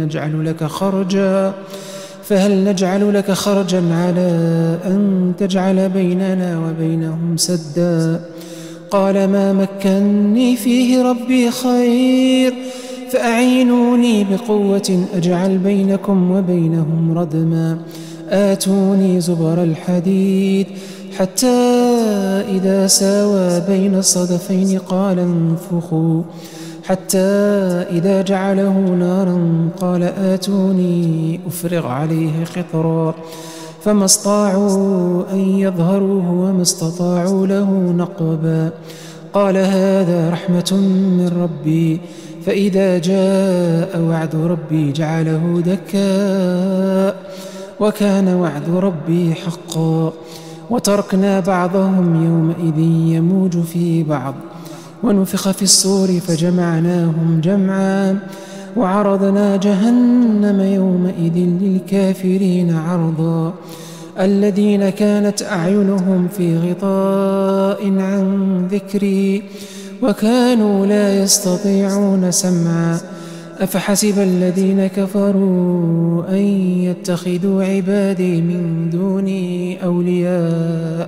فهل نجعل لك خرجا على أن تجعل بيننا وبينهم سدا. قال ما مكني فيه ربي خير فأعينوني بقوة أجعل بينكم وبينهم ردما. آتوني زبر الحديد حتى إذا ساوى بين الصدفين قال انفخوا حتى إذا جعله نارا قال آتوني أفرغ عليه قطرا. فما استطاعوا أن يظهروه وما استطاعوا له نقبا. قال هذا رحمة من ربي فإذا جاء وعد ربي جعله دكا وكان وعد ربي حقا. وتركنا بعضهم يومئذ يموج في بعض ونفخ في الصور فجمعناهم جمعا وعرضنا جهنم يومئذ للكافرين عرضا. الذين كانت أعينهم في غطاء عن ذكري وكانوا لا يستطيعون سمعا. أفحسب الذين كفروا أن يتخذوا عبادي من دوني أولياء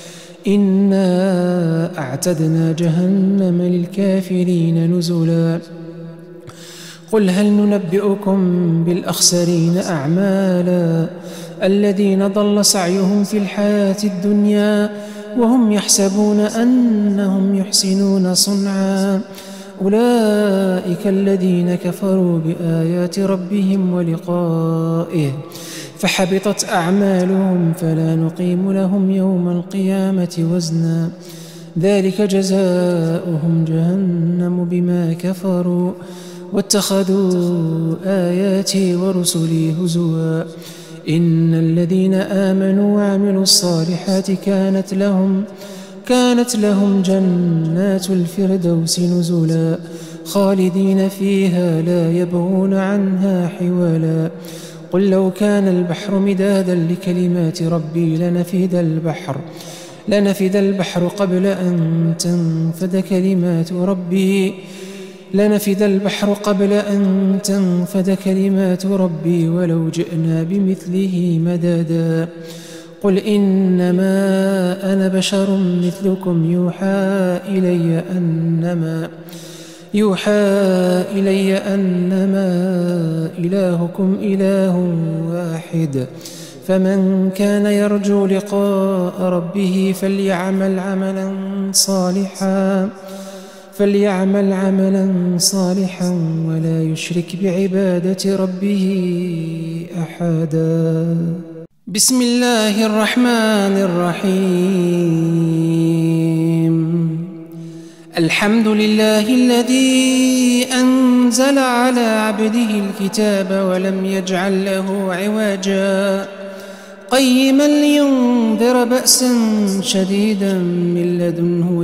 إنا أعتدنا جهنم للكافرين نزلا. قل هل ننبئكم بالأخسرين أعمالا الذين ضل سعيهم في الحياة الدنيا وهم يحسبون أنهم يحسنون صنعا. أولئك الذين كفروا بآيات ربهم ولقائه فحبطت أعمالهم فلا نقيم لهم يوم القيامة وزنا. ذلك جزاؤهم جهنم بما كفروا واتخذوا آياتي ورسلي هزوا. إن الذين آمنوا وعملوا الصالحات كانت لهم جنات الفردوس نزلا خالدين فيها لا يبغون عنها حولا. قل لو كان البحر مدادا لكلمات ربي لنفد البحر قبل أن تنفد كلمات ربي ولو جئنا بمثله مددا. قل إنما أنا بشر مثلكم يوحى إلي أنما إلهكم إله واحد فمن كان يرجو لقاء ربه فليعمل عملا صالحا ولا يشرك بعبادة ربه أحدا. بسم الله الرحمن الرحيم. الحمد لله الذي أنزل على عبده الكتاب ولم يجعل له عوجا قيما لينذر بأسا شديدا من لدنه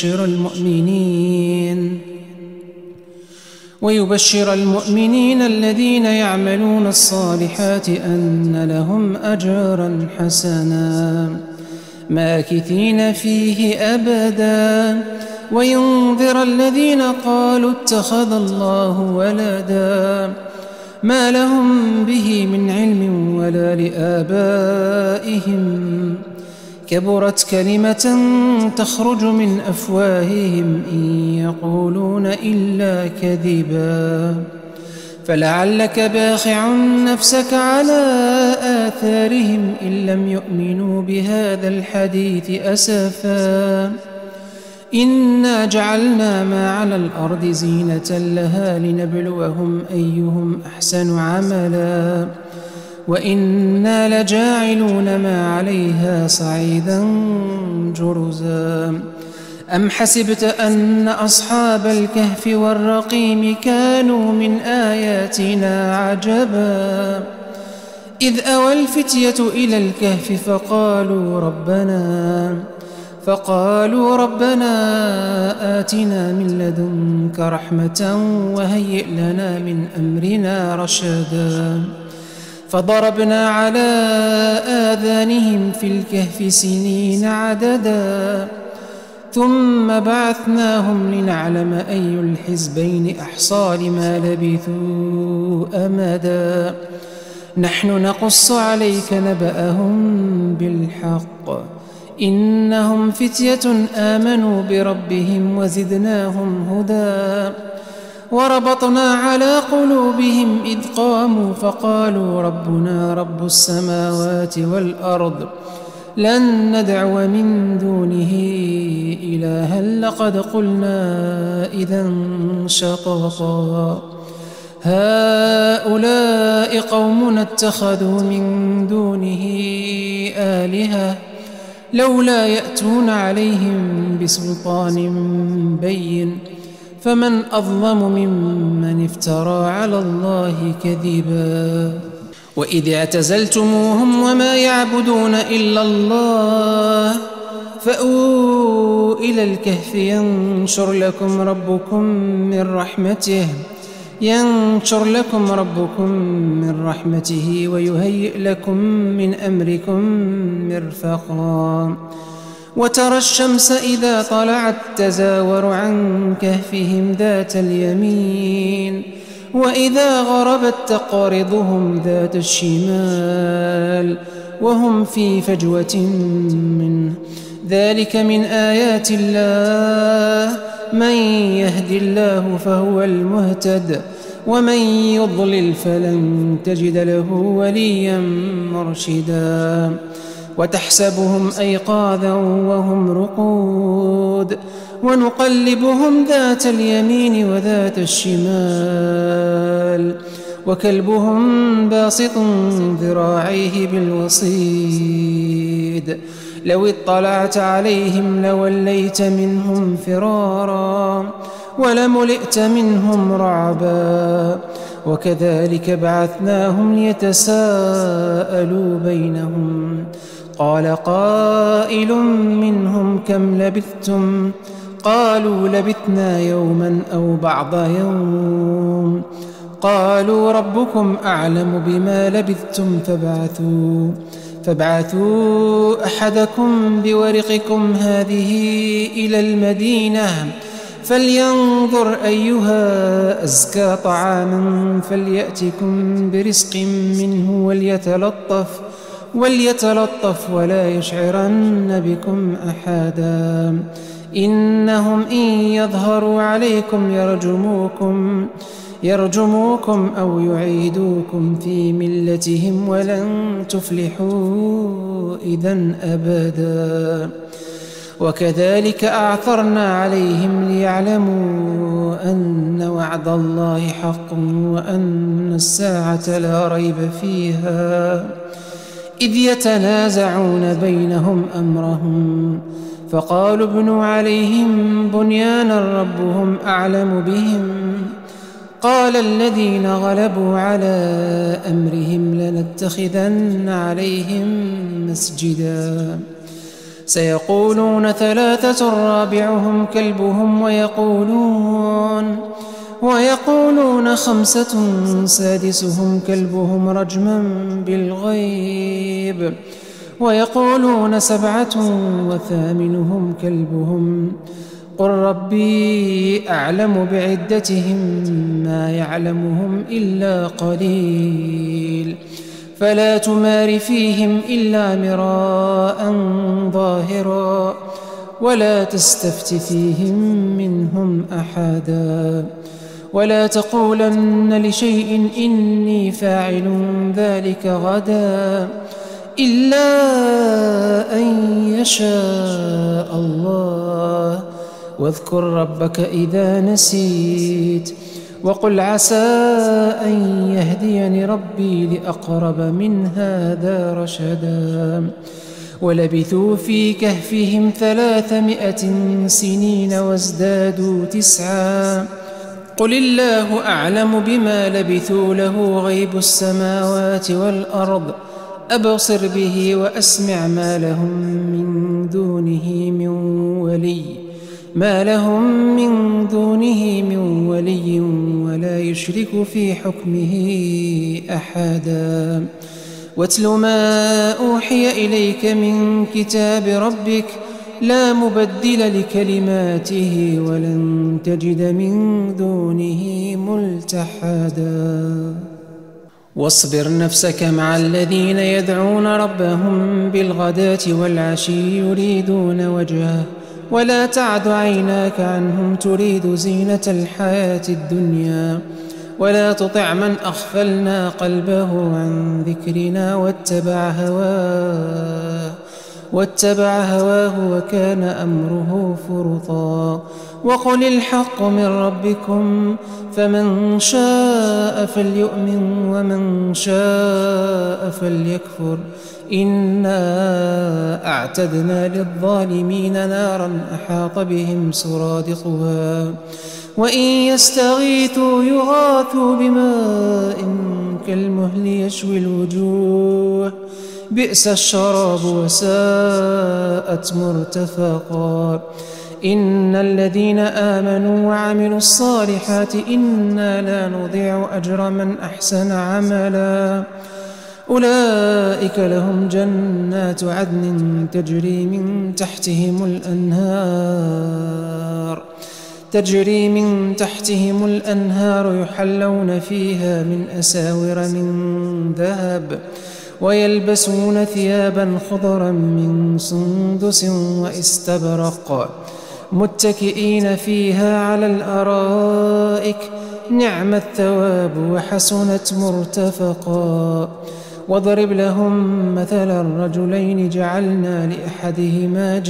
ويبشر المؤمنين الذين يعملون الصالحات أن لهم أجرا حسنا ماكثين فيه أبدا وينذر الذين قالوا اتخذ الله ولدا ما لهم به من علم ولا لآبائهم كبرت كلمة تخرج من أفواههم إن يقولون إلا كذبا فلعلك باخع نفسك على آثارهم إن لم يؤمنوا بهذا الحديث أسفا إنا جعلنا ما على الأرض زينة لها لنبلوهم أيهم أحسن عملا وإنا لجاعلون ما عليها صعيدا جرزا أم حسبت أن أصحاب الكهف والرقيم كانوا من آياتنا عجبا إذ أوى الفتية إلى الكهف فقالوا ربنا آتنا من لدنك رحمة وهيئ لنا من أمرنا رشدا فضربنا على آذانهم في الكهف سنين عددا ثم بعثناهم لنعلم أي الحزبين أحصى لما لبثوا أمدا نحن نقص عليك نبأهم بالحق إنهم فتية آمنوا بربهم وزدناهم هدى وربطنا على قلوبهم إذ قاموا فقالوا ربنا رب السماوات والأرض لن ندعو من دونه إلها لقد قلنا إذا شططا هؤلاء قومنا اتخذوا من دونه آلهة لولا يأتون عليهم بسلطان بين فمن أظلم ممن افترى على الله كذبا وإذ اعتزلتموهم وما يعبدون إلا الله فأووا إلى الكهف ينشر لكم ربكم من رحمته ويهيئ لكم من أمركم مرفقا وترى الشمس إذا طلعت تزاور عن كهفهم ذات اليمين وإذا غربت تقرضهم ذات الشمال وهم في فجوة منه ذلك من آيات الله من يهد الله فهو المهتد ومن يضلل فلن تجد له وليا مرشدا وتحسبهم أيقاظا وهم رقود ونقلبهم ذات اليمين وذات الشمال وكلبهم باسط ذراعيه بالوصيد لو اطلعت عليهم لوليت منهم فرارا ولملئت منهم رعبا وكذلك بعثناهم ليتساءلوا بينهم قال قائل منهم كم لبثتم قالوا لبثنا يوما أو بعض يوم قالوا ربكم أعلم بما لبثتم فابعثوا أحدكم بورقكم هذه إلى المدينة فلينظر أيها أزكى طعاما فليأتكم برزق منه وليتلطف ولا يشعرن بكم أحدا إنهم إن يظهروا عليكم يرجموكم أو يعيدوكم في ملتهم ولن تفلحوا إذن أبدا وكذلك أعثرنا عليهم ليعلموا أن وعد الله حق وأن الساعة لا ريب فيها إذ يتنازعون بينهم أمرهم فقالوا ابنوا عليهم بنيانا ربهم أعلم بهم قال الذين غلبوا على أمرهم لنتخذن عليهم مسجدا سيقولون ثلاثة رابعهم كلبهم ويقولون خمسة سادسهم كلبهم رجما بالغيب ويقولون سبعة وثامنهم كلبهم قل ربي أعلم بعدتهم ما يعلمهم إلا قليل فلا تمار فيهم إلا مراء ظاهرا ولا تستفت فيهم منهم أحدا ولا تقولن لشيء إني فاعل ذلك غدا إلا أن يشاء الله واذكر ربك إذا نسيت وقل عسى أن يهديني ربي لأقرب من هذا رشدا ولبثوا في كهفهم 300 سنين وازدادوا 9 قل الله أعلم بما لبثوا له غيب السماوات والأرض أبصر به وأسمع ما لهم من دونه من ولي ولا يشرك في حكمه أحدا واتل ما أوحي إليك من كتاب ربك لا مبدل لكلماته ولن تجد من دونه ملتحدا واصبر نفسك مع الذين يدعون ربهم بالغداة والعشي يريدون وجهه ولا تعد عيناك عنهم تريد زينة الحياة الدنيا ولا تطع من أغفلنا قلبه عن ذكرنا واتبع هواه وكان أمره فرطا وقل الحق من ربكم فمن شاء فليؤمن ومن شاء فليكفر إنا أعتدنا للظالمين نارا أحاط بهم سرادقها وإن يستغيثوا يغاثوا بماء كالمهل يشوي الوجوه بئس الشراب وساءت مرتفقا إن الذين آمنوا وعملوا الصالحات إنا لا نضيع أجر من أحسن عملا أولئك لهم جنات عدن تجري من تحتهم الأنهار يحلون فيها من أساور من ذهب ويلبسون ثيابا خضرا من سندس واستبرق متكئين فيها على الأرائك نعم الثواب وحسنت مرتفقا واضرب لهم مثلا الرجلين جعلنا لأحدهما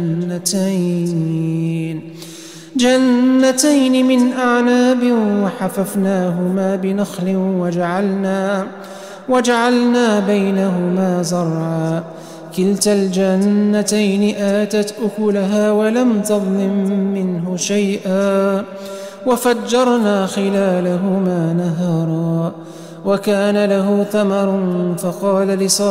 جنتين من أعناب وحففناهما بنخل وجعلنا بينهما زرعا كلتا الجنتين آتت أكلها ولم تظلم منه شيئا وفجرنا خلالهما نهرا وكان له ثمر فقال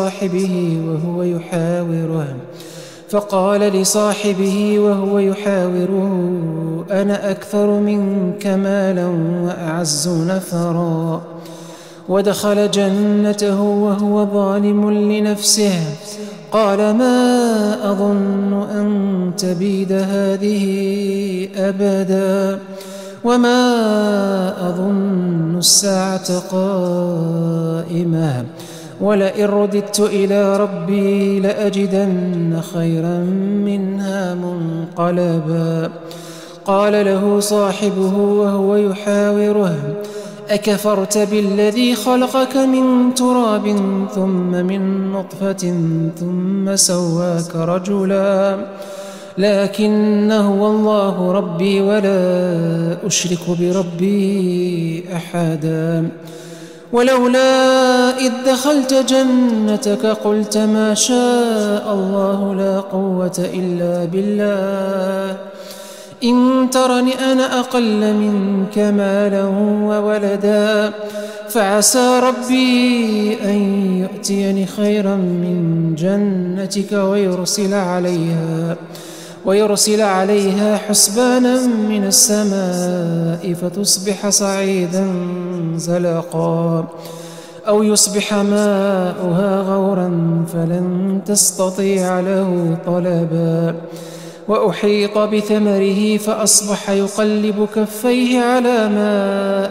لصاحبه وهو يحاوره أنا أكثر منك مالا وأعز نفرا ودخل جنته وهو ظالم لنفسه قال ما أظن أن تبيد هذه أبدا وما أظن الساعة قائمة ولئن رددت إلى ربي لأجدن خيرا منها منقلبا قال له صاحبه وهو يحاوره أكفرت بالذي خلقك من تراب ثم من نطفة ثم سواك رجلا لكن هو الله ربي ولا أشرك بربي أحدا ولولا إذ دخلت جنتك قلت ما شاء الله لا قوة إلا بالله إن ترني أنا أقل منك مالا وولدا فعسى ربي أن يؤتيني خيرا من جنتك ويرسل عليها حسبانا من السماء فتصبح صعيدا زلقا أو يصبح ماؤها غورا فلن تستطيع له طلبا وأحيط بثمره فأصبح يقلب كفيه على ما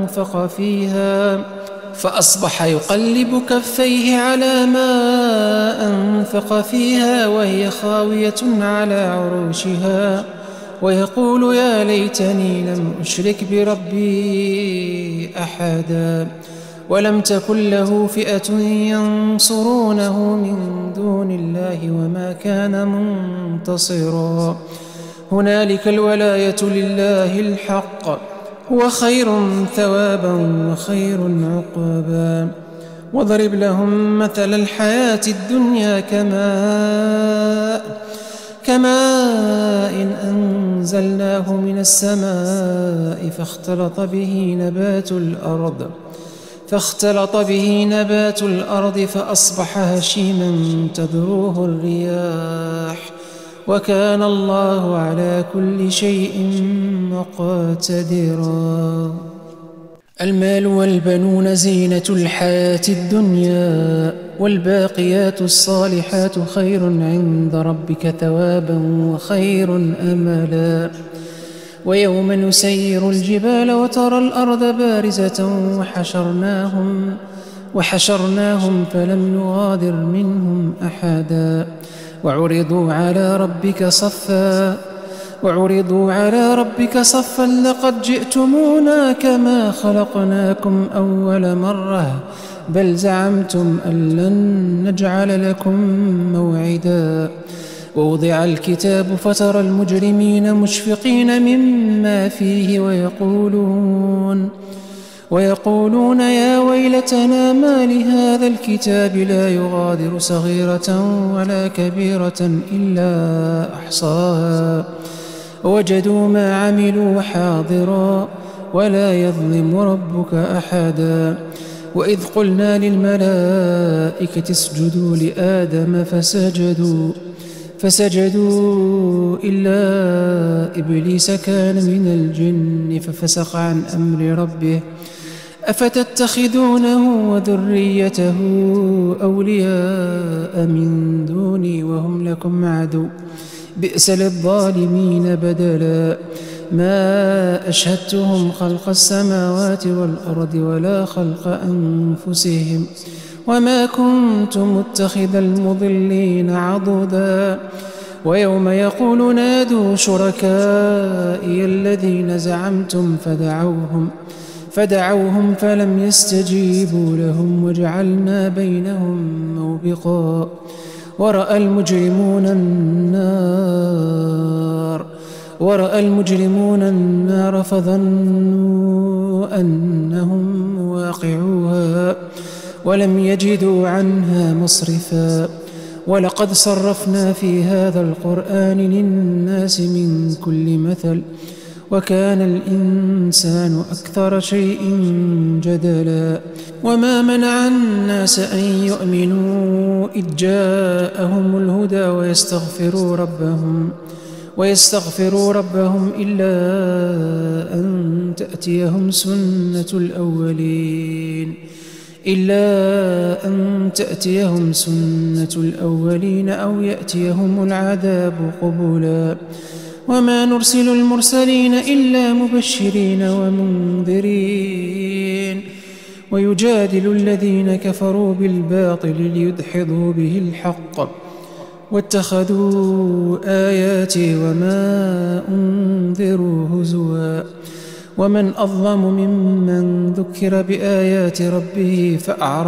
أنفق فيها وهي خاوية على عروشها ويقول يا ليتني لم أشرك بربي أحدا ولم تكن له فئة ينصرونه من دون الله وما كان منتصرا هنالك الولاية لله الحق، هو خير ثوابا وخير عقبا. واضرب لهم مثل الحياة الدنيا كماء إن أنزلناه من السماء فاختلط به نبات الأرض فأصبح هشيما تذروه الرياح، وكان الله على كل شيء مقتدرا. المال والبنون زينة الحياة الدنيا، والباقيات الصالحات خير عند ربك ثوابا وخير أملا. ويوم نسير الجبال وترى الأرض بارزة وحشرناهم فلم نغادر منهم أحدا، وعرضوا على ربك صفا لقد جئتمونا كما خلقناكم أول مرة بل زعمتم أن لن نجعل لكم موعدا. ووضع الكتاب فترى المجرمين مشفقين مما فيه ويقولون يا ويلتنا ما لهذا الكتاب لا يغادر صغيرة ولا كبيرة إلا أحصاها ووجدوا ما عملوا حاضرا ولا يظلم ربك أحدا. وإذ قلنا للملائكة اسجدوا لآدم فسجدوا إلا إبليس كان من الجن ففسق عن أمر ربه أفتتخذونه وذريته أولياء من دوني وهم لكم عدو بئس للظالمين بدلا. ما أشهدتهم خلق السماوات والأرض ولا خلق أنفسهم وما كنت متخذ المضلين عضدا. ويوم يقول نادوا شركائي الذين زعمتم فدعوهم فلم يستجيبوا لهم وجعلنا بينهم موبقا. ورأى المجرمون النار فظنوا أنهم واقعوها ولم يجدوا عنها مصرفا. ولقد صرفنا في هذا القرآن للناس من كل مثل وكان الإنسان أكثر شيء جدلا. وما منع الناس أن يؤمنوا إذ جاءهم الهدى ويستغفروا ربهم إلا أن تأتيهم سنة الأولين أو يأتيهم العذاب قبلا. وما نرسل المرسلين إلا مبشرين ومنذرين ويجادل الذين كفروا بالباطل ليدحضوا به الحق واتخذوا آياتي وما أنذروا هزوا. ومن أظلم ممن ذكر بآيات ربه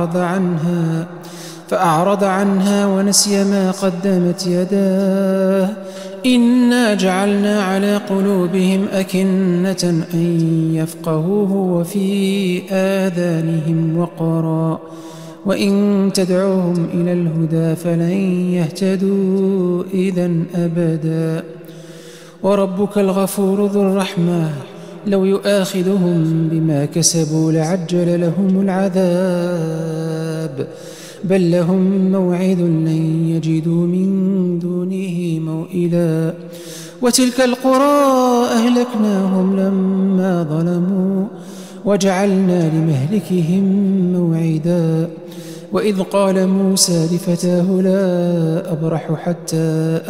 فأعرض عنها ونسي ما قدمت يداه إنا جعلنا على قلوبهم أكنة أن يفقهوه وفي آذانهم وقرا وإن تدعوهم إلى الهدى فلن يهتدوا إذن أبدا. وربك الغفور ذو الرحمة لو يؤاخذهم بما كسبوا لعجل لهم العذاب بل لهم موعد لن يجدوا من دونه موئلا. وتلك القرى أهلكناهم لما ظلموا وجعلنا لمهلكهم موعدا. وإذ قال موسى لفتاه لا أبرح حتى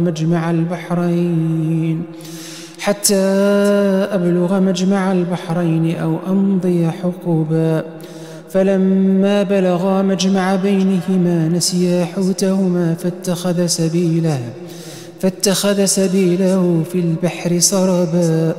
أبلغ مجمع البحرين أو أمضي حقبا. فلما بلغا مجمع بينهما نسيا حوتهما فاتخذ سبيله في البحر سربا.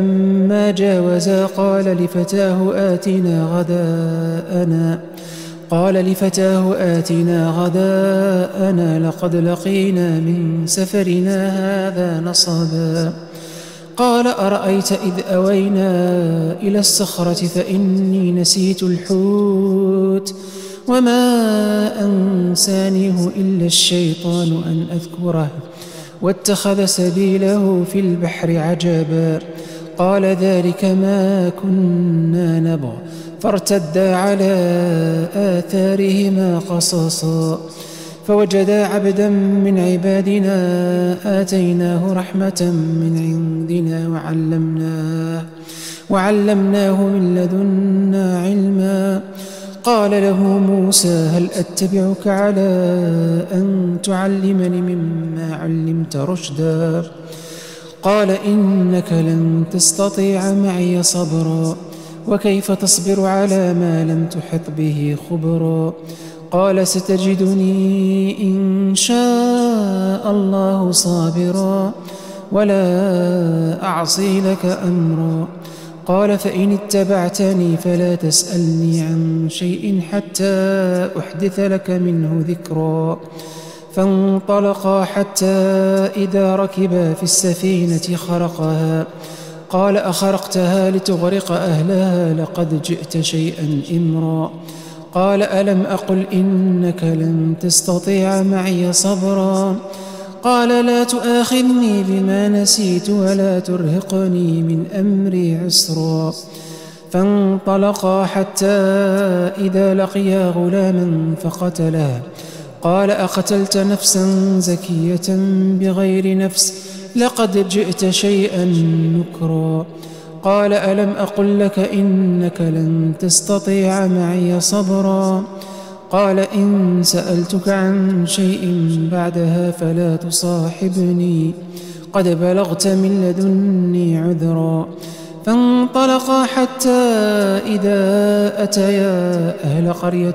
فلما جاوزا قال لفتاه آتنا غداءنا قال لفتاه آتنا غداءنا لقد لقينا من سفرنا هذا نصبا قال أرأيت إذ أوينا إلى الصخرة فإني نسيت الحوت وما أنسانيه إلا الشيطان أن أذكره واتخذ سبيله في البحر عجبا قال ذلك ما كنا نبغ فارتدا على آثارهما قصصا فوجدا عبدا من عبادنا آتيناه رحمة من عندنا وعلمناه من لدنا علما قال له موسى هل أتبعك على أن تعلمني مما علمت رشدا قال إنك لن تستطيع معي صبرا وكيف تصبر على ما لم تحط به خبرا قال ستجدني إن شاء الله صابرا ولا أعصي لك أمرا قال فإن اتبعتني فلا تسألني عن شيء حتى أحدث لك منه ذكرا فانطلقا حتى إذا ركبا في السفينة خرقها قال أخرقتها لتغرق أهلها لقد جئت شيئا إمرا قال ألم أقل إنك لن تستطيع معي صبرا قال لا تؤاخذني بما نسيت ولا ترهقني من أمري عسرا فانطلقا حتى إذا لقيا غلاما فقتله قال أقتلت نفسا زكية بغير نفس لقد جئت شيئا نكرا قال ألم أقل لك إنك لن تستطيع معي صبرا قال إن سألتك عن شيء بعدها فلا تصاحبني قد بلغت من لدني عذرا فانطلقا حتى إذا أتيا أهل قرية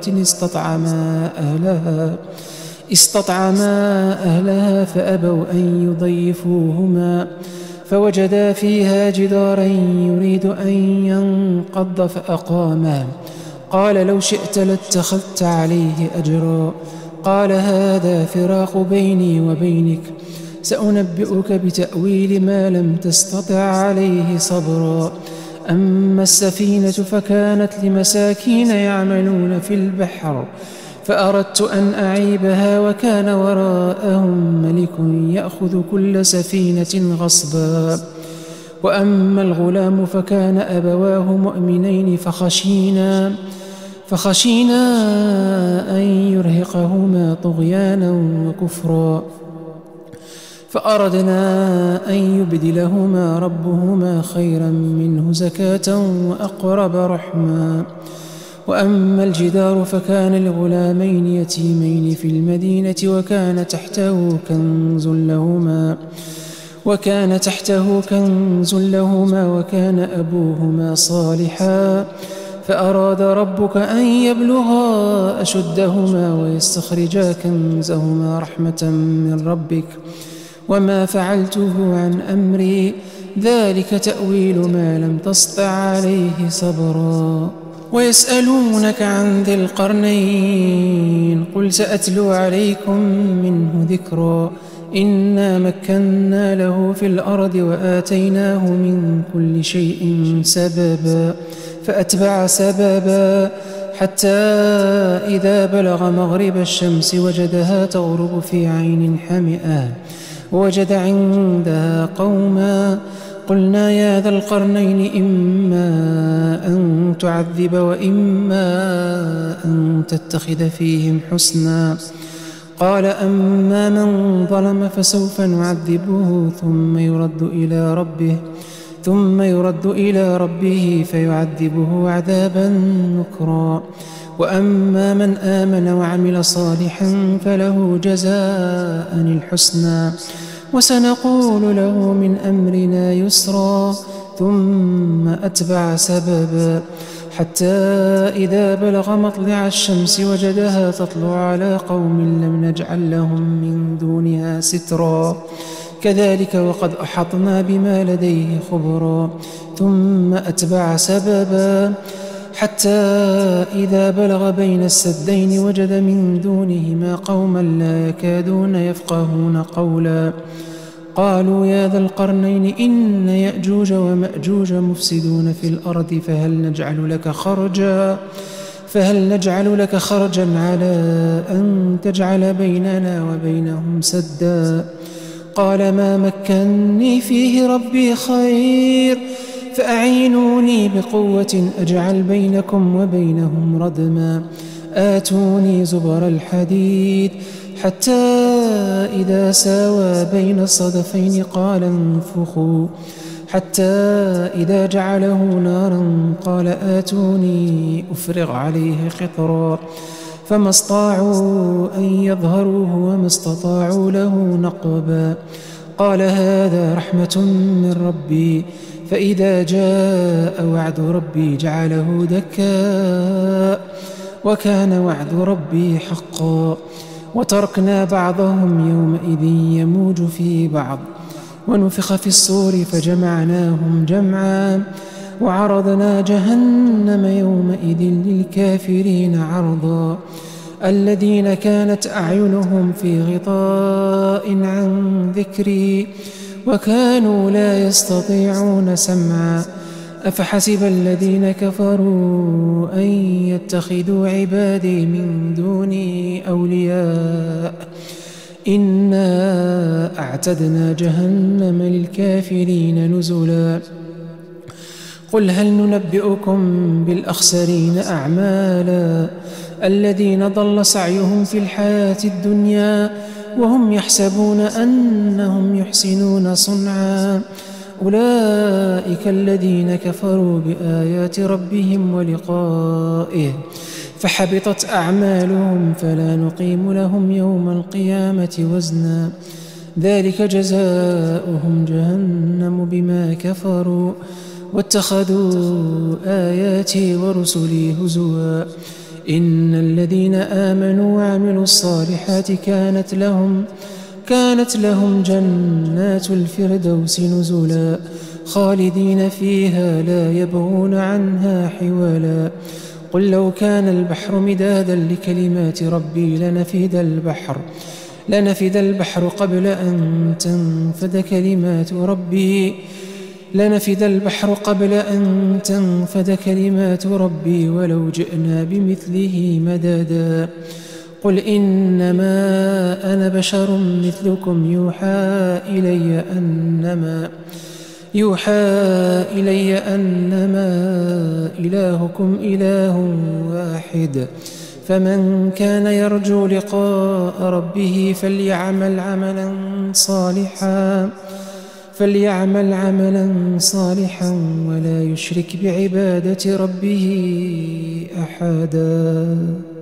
استطعما أهلها فأبوا أن يضيفوهما فوجدا فيها جدارا يريد أن ينقض فأقامه قال لو شئت لاتخذت عليه أجرا قال هذا فراق بيني وبينك سأنبئك بتأويل ما لم تستطع عليه صبرا أما السفينة فكانت لمساكين يعملون في البحر فأردت أن أعيبها وكان وراءهم ملك يأخذ كل سفينة غصبا وأما الغلام فكان أبواه مؤمنين فخشينا أن يرهقهما طغيانا وكفرا فأردنا أن يبدلهما ربهما خيرا منه زكاة وأقرب رحما وأما الجدار فكان لغلامين يتيمين في المدينة وكان تحته كنز لهما وكان أبوهما صالحا فأراد ربك أن يبلغا أشدهما ويستخرجا كنزهما رحمة من ربك وما فعلته عن أمري ذلك تأويل ما لم تسطع عليه صبرا ويسألونك عن ذي القرنين قل سأتلو عليكم منه ذكرا إنا مكنا له في الأرض وآتيناه من كل شيء سببا فأتبع سببا حتى إذا بلغ مغرب الشمس وجدها تغرب في عين حمئة ووجد عندها قوما قلنا يا ذا القرنين إما أن تعذب وإما أن تتخذ فيهم حسنا قال أما من ظلم فسوف نعذبه ثم يرد إلى ربه فيعذبه عذابا نكرا وأما من آمن وعمل صالحا فله جزاء الحسنى وسنقول له من أمرنا يسرا ثم أتبع سببا حتى إذا بلغ مطلع الشمس وجدها تطلع على قوم لم نجعل لهم من دونها سترا كذلك وقد أحطنا بما لديه خبرا ثم أتبع سببا حتى إذا بلغ بين السدين وجد من دونهما قوما لا يكادون يفقهون قولا قالوا يا ذا القرنين إن يأجوج ومأجوج مفسدون في الأرض فهل نجعل لك خرجا على أن تجعل بيننا وبينهم سدا قال ما مكني فيه ربي خير فأعينوني بقوة أجعل بينكم وبينهم ردما آتوني زبر الحديد حتى إذا ساوى بين الصدفين قال انفخوا حتى إذا جعله نارا قال آتوني أفرغ عليه قطرا فما استطاعوا أن يظهروه وما استطاعوا له نقبا قال هذا رحمة من ربي فإذا جاء وعد ربي جعله دكا وكان وعد ربي حقا وتركنا بعضهم يومئذ يموج في بعض ونفخ في الصور فجمعناهم جمعا وعرضنا جهنم يومئذ للكافرين عرضا الذين كانت أعينهم في غطاء عن ذكري وكانوا لا يستطيعون سمعا أفحسب الذين كفروا أن يتخذوا عبادي من دوني أولياء إنا أعتدنا جهنم للكافرين نزلا قل هل ننبئكم بالأخسرين أعمالا الذين ضل سعيهم في الحياة الدنيا وهم يحسبون أنهم يحسنون صنعا أولئك الذين كفروا بآيات ربهم ولقائه فحبطت أعمالهم فلا نقيم لهم يوم القيامة وزنا ذلك جزاؤهم جهنم بما كفروا واتخذوا آياتي ورسلي هزوا إن الذين آمنوا وعملوا الصالحات كانت لهم جنات الفردوس نزلا خالدين فيها لا يبغون عنها حولا قل لو كان البحر مدادا لكلمات ربي لنفد البحر قبل أن تنفد كلمات ربي ولو جئنا بمثله مددا قل إنما أنا بشر مثلكم يوحى إلي أنما إلهكم إله واحد فمن كان يرجو لقاء ربه فليعمل عملا صالحا ولا يشرك بعبادة ربه أحدا.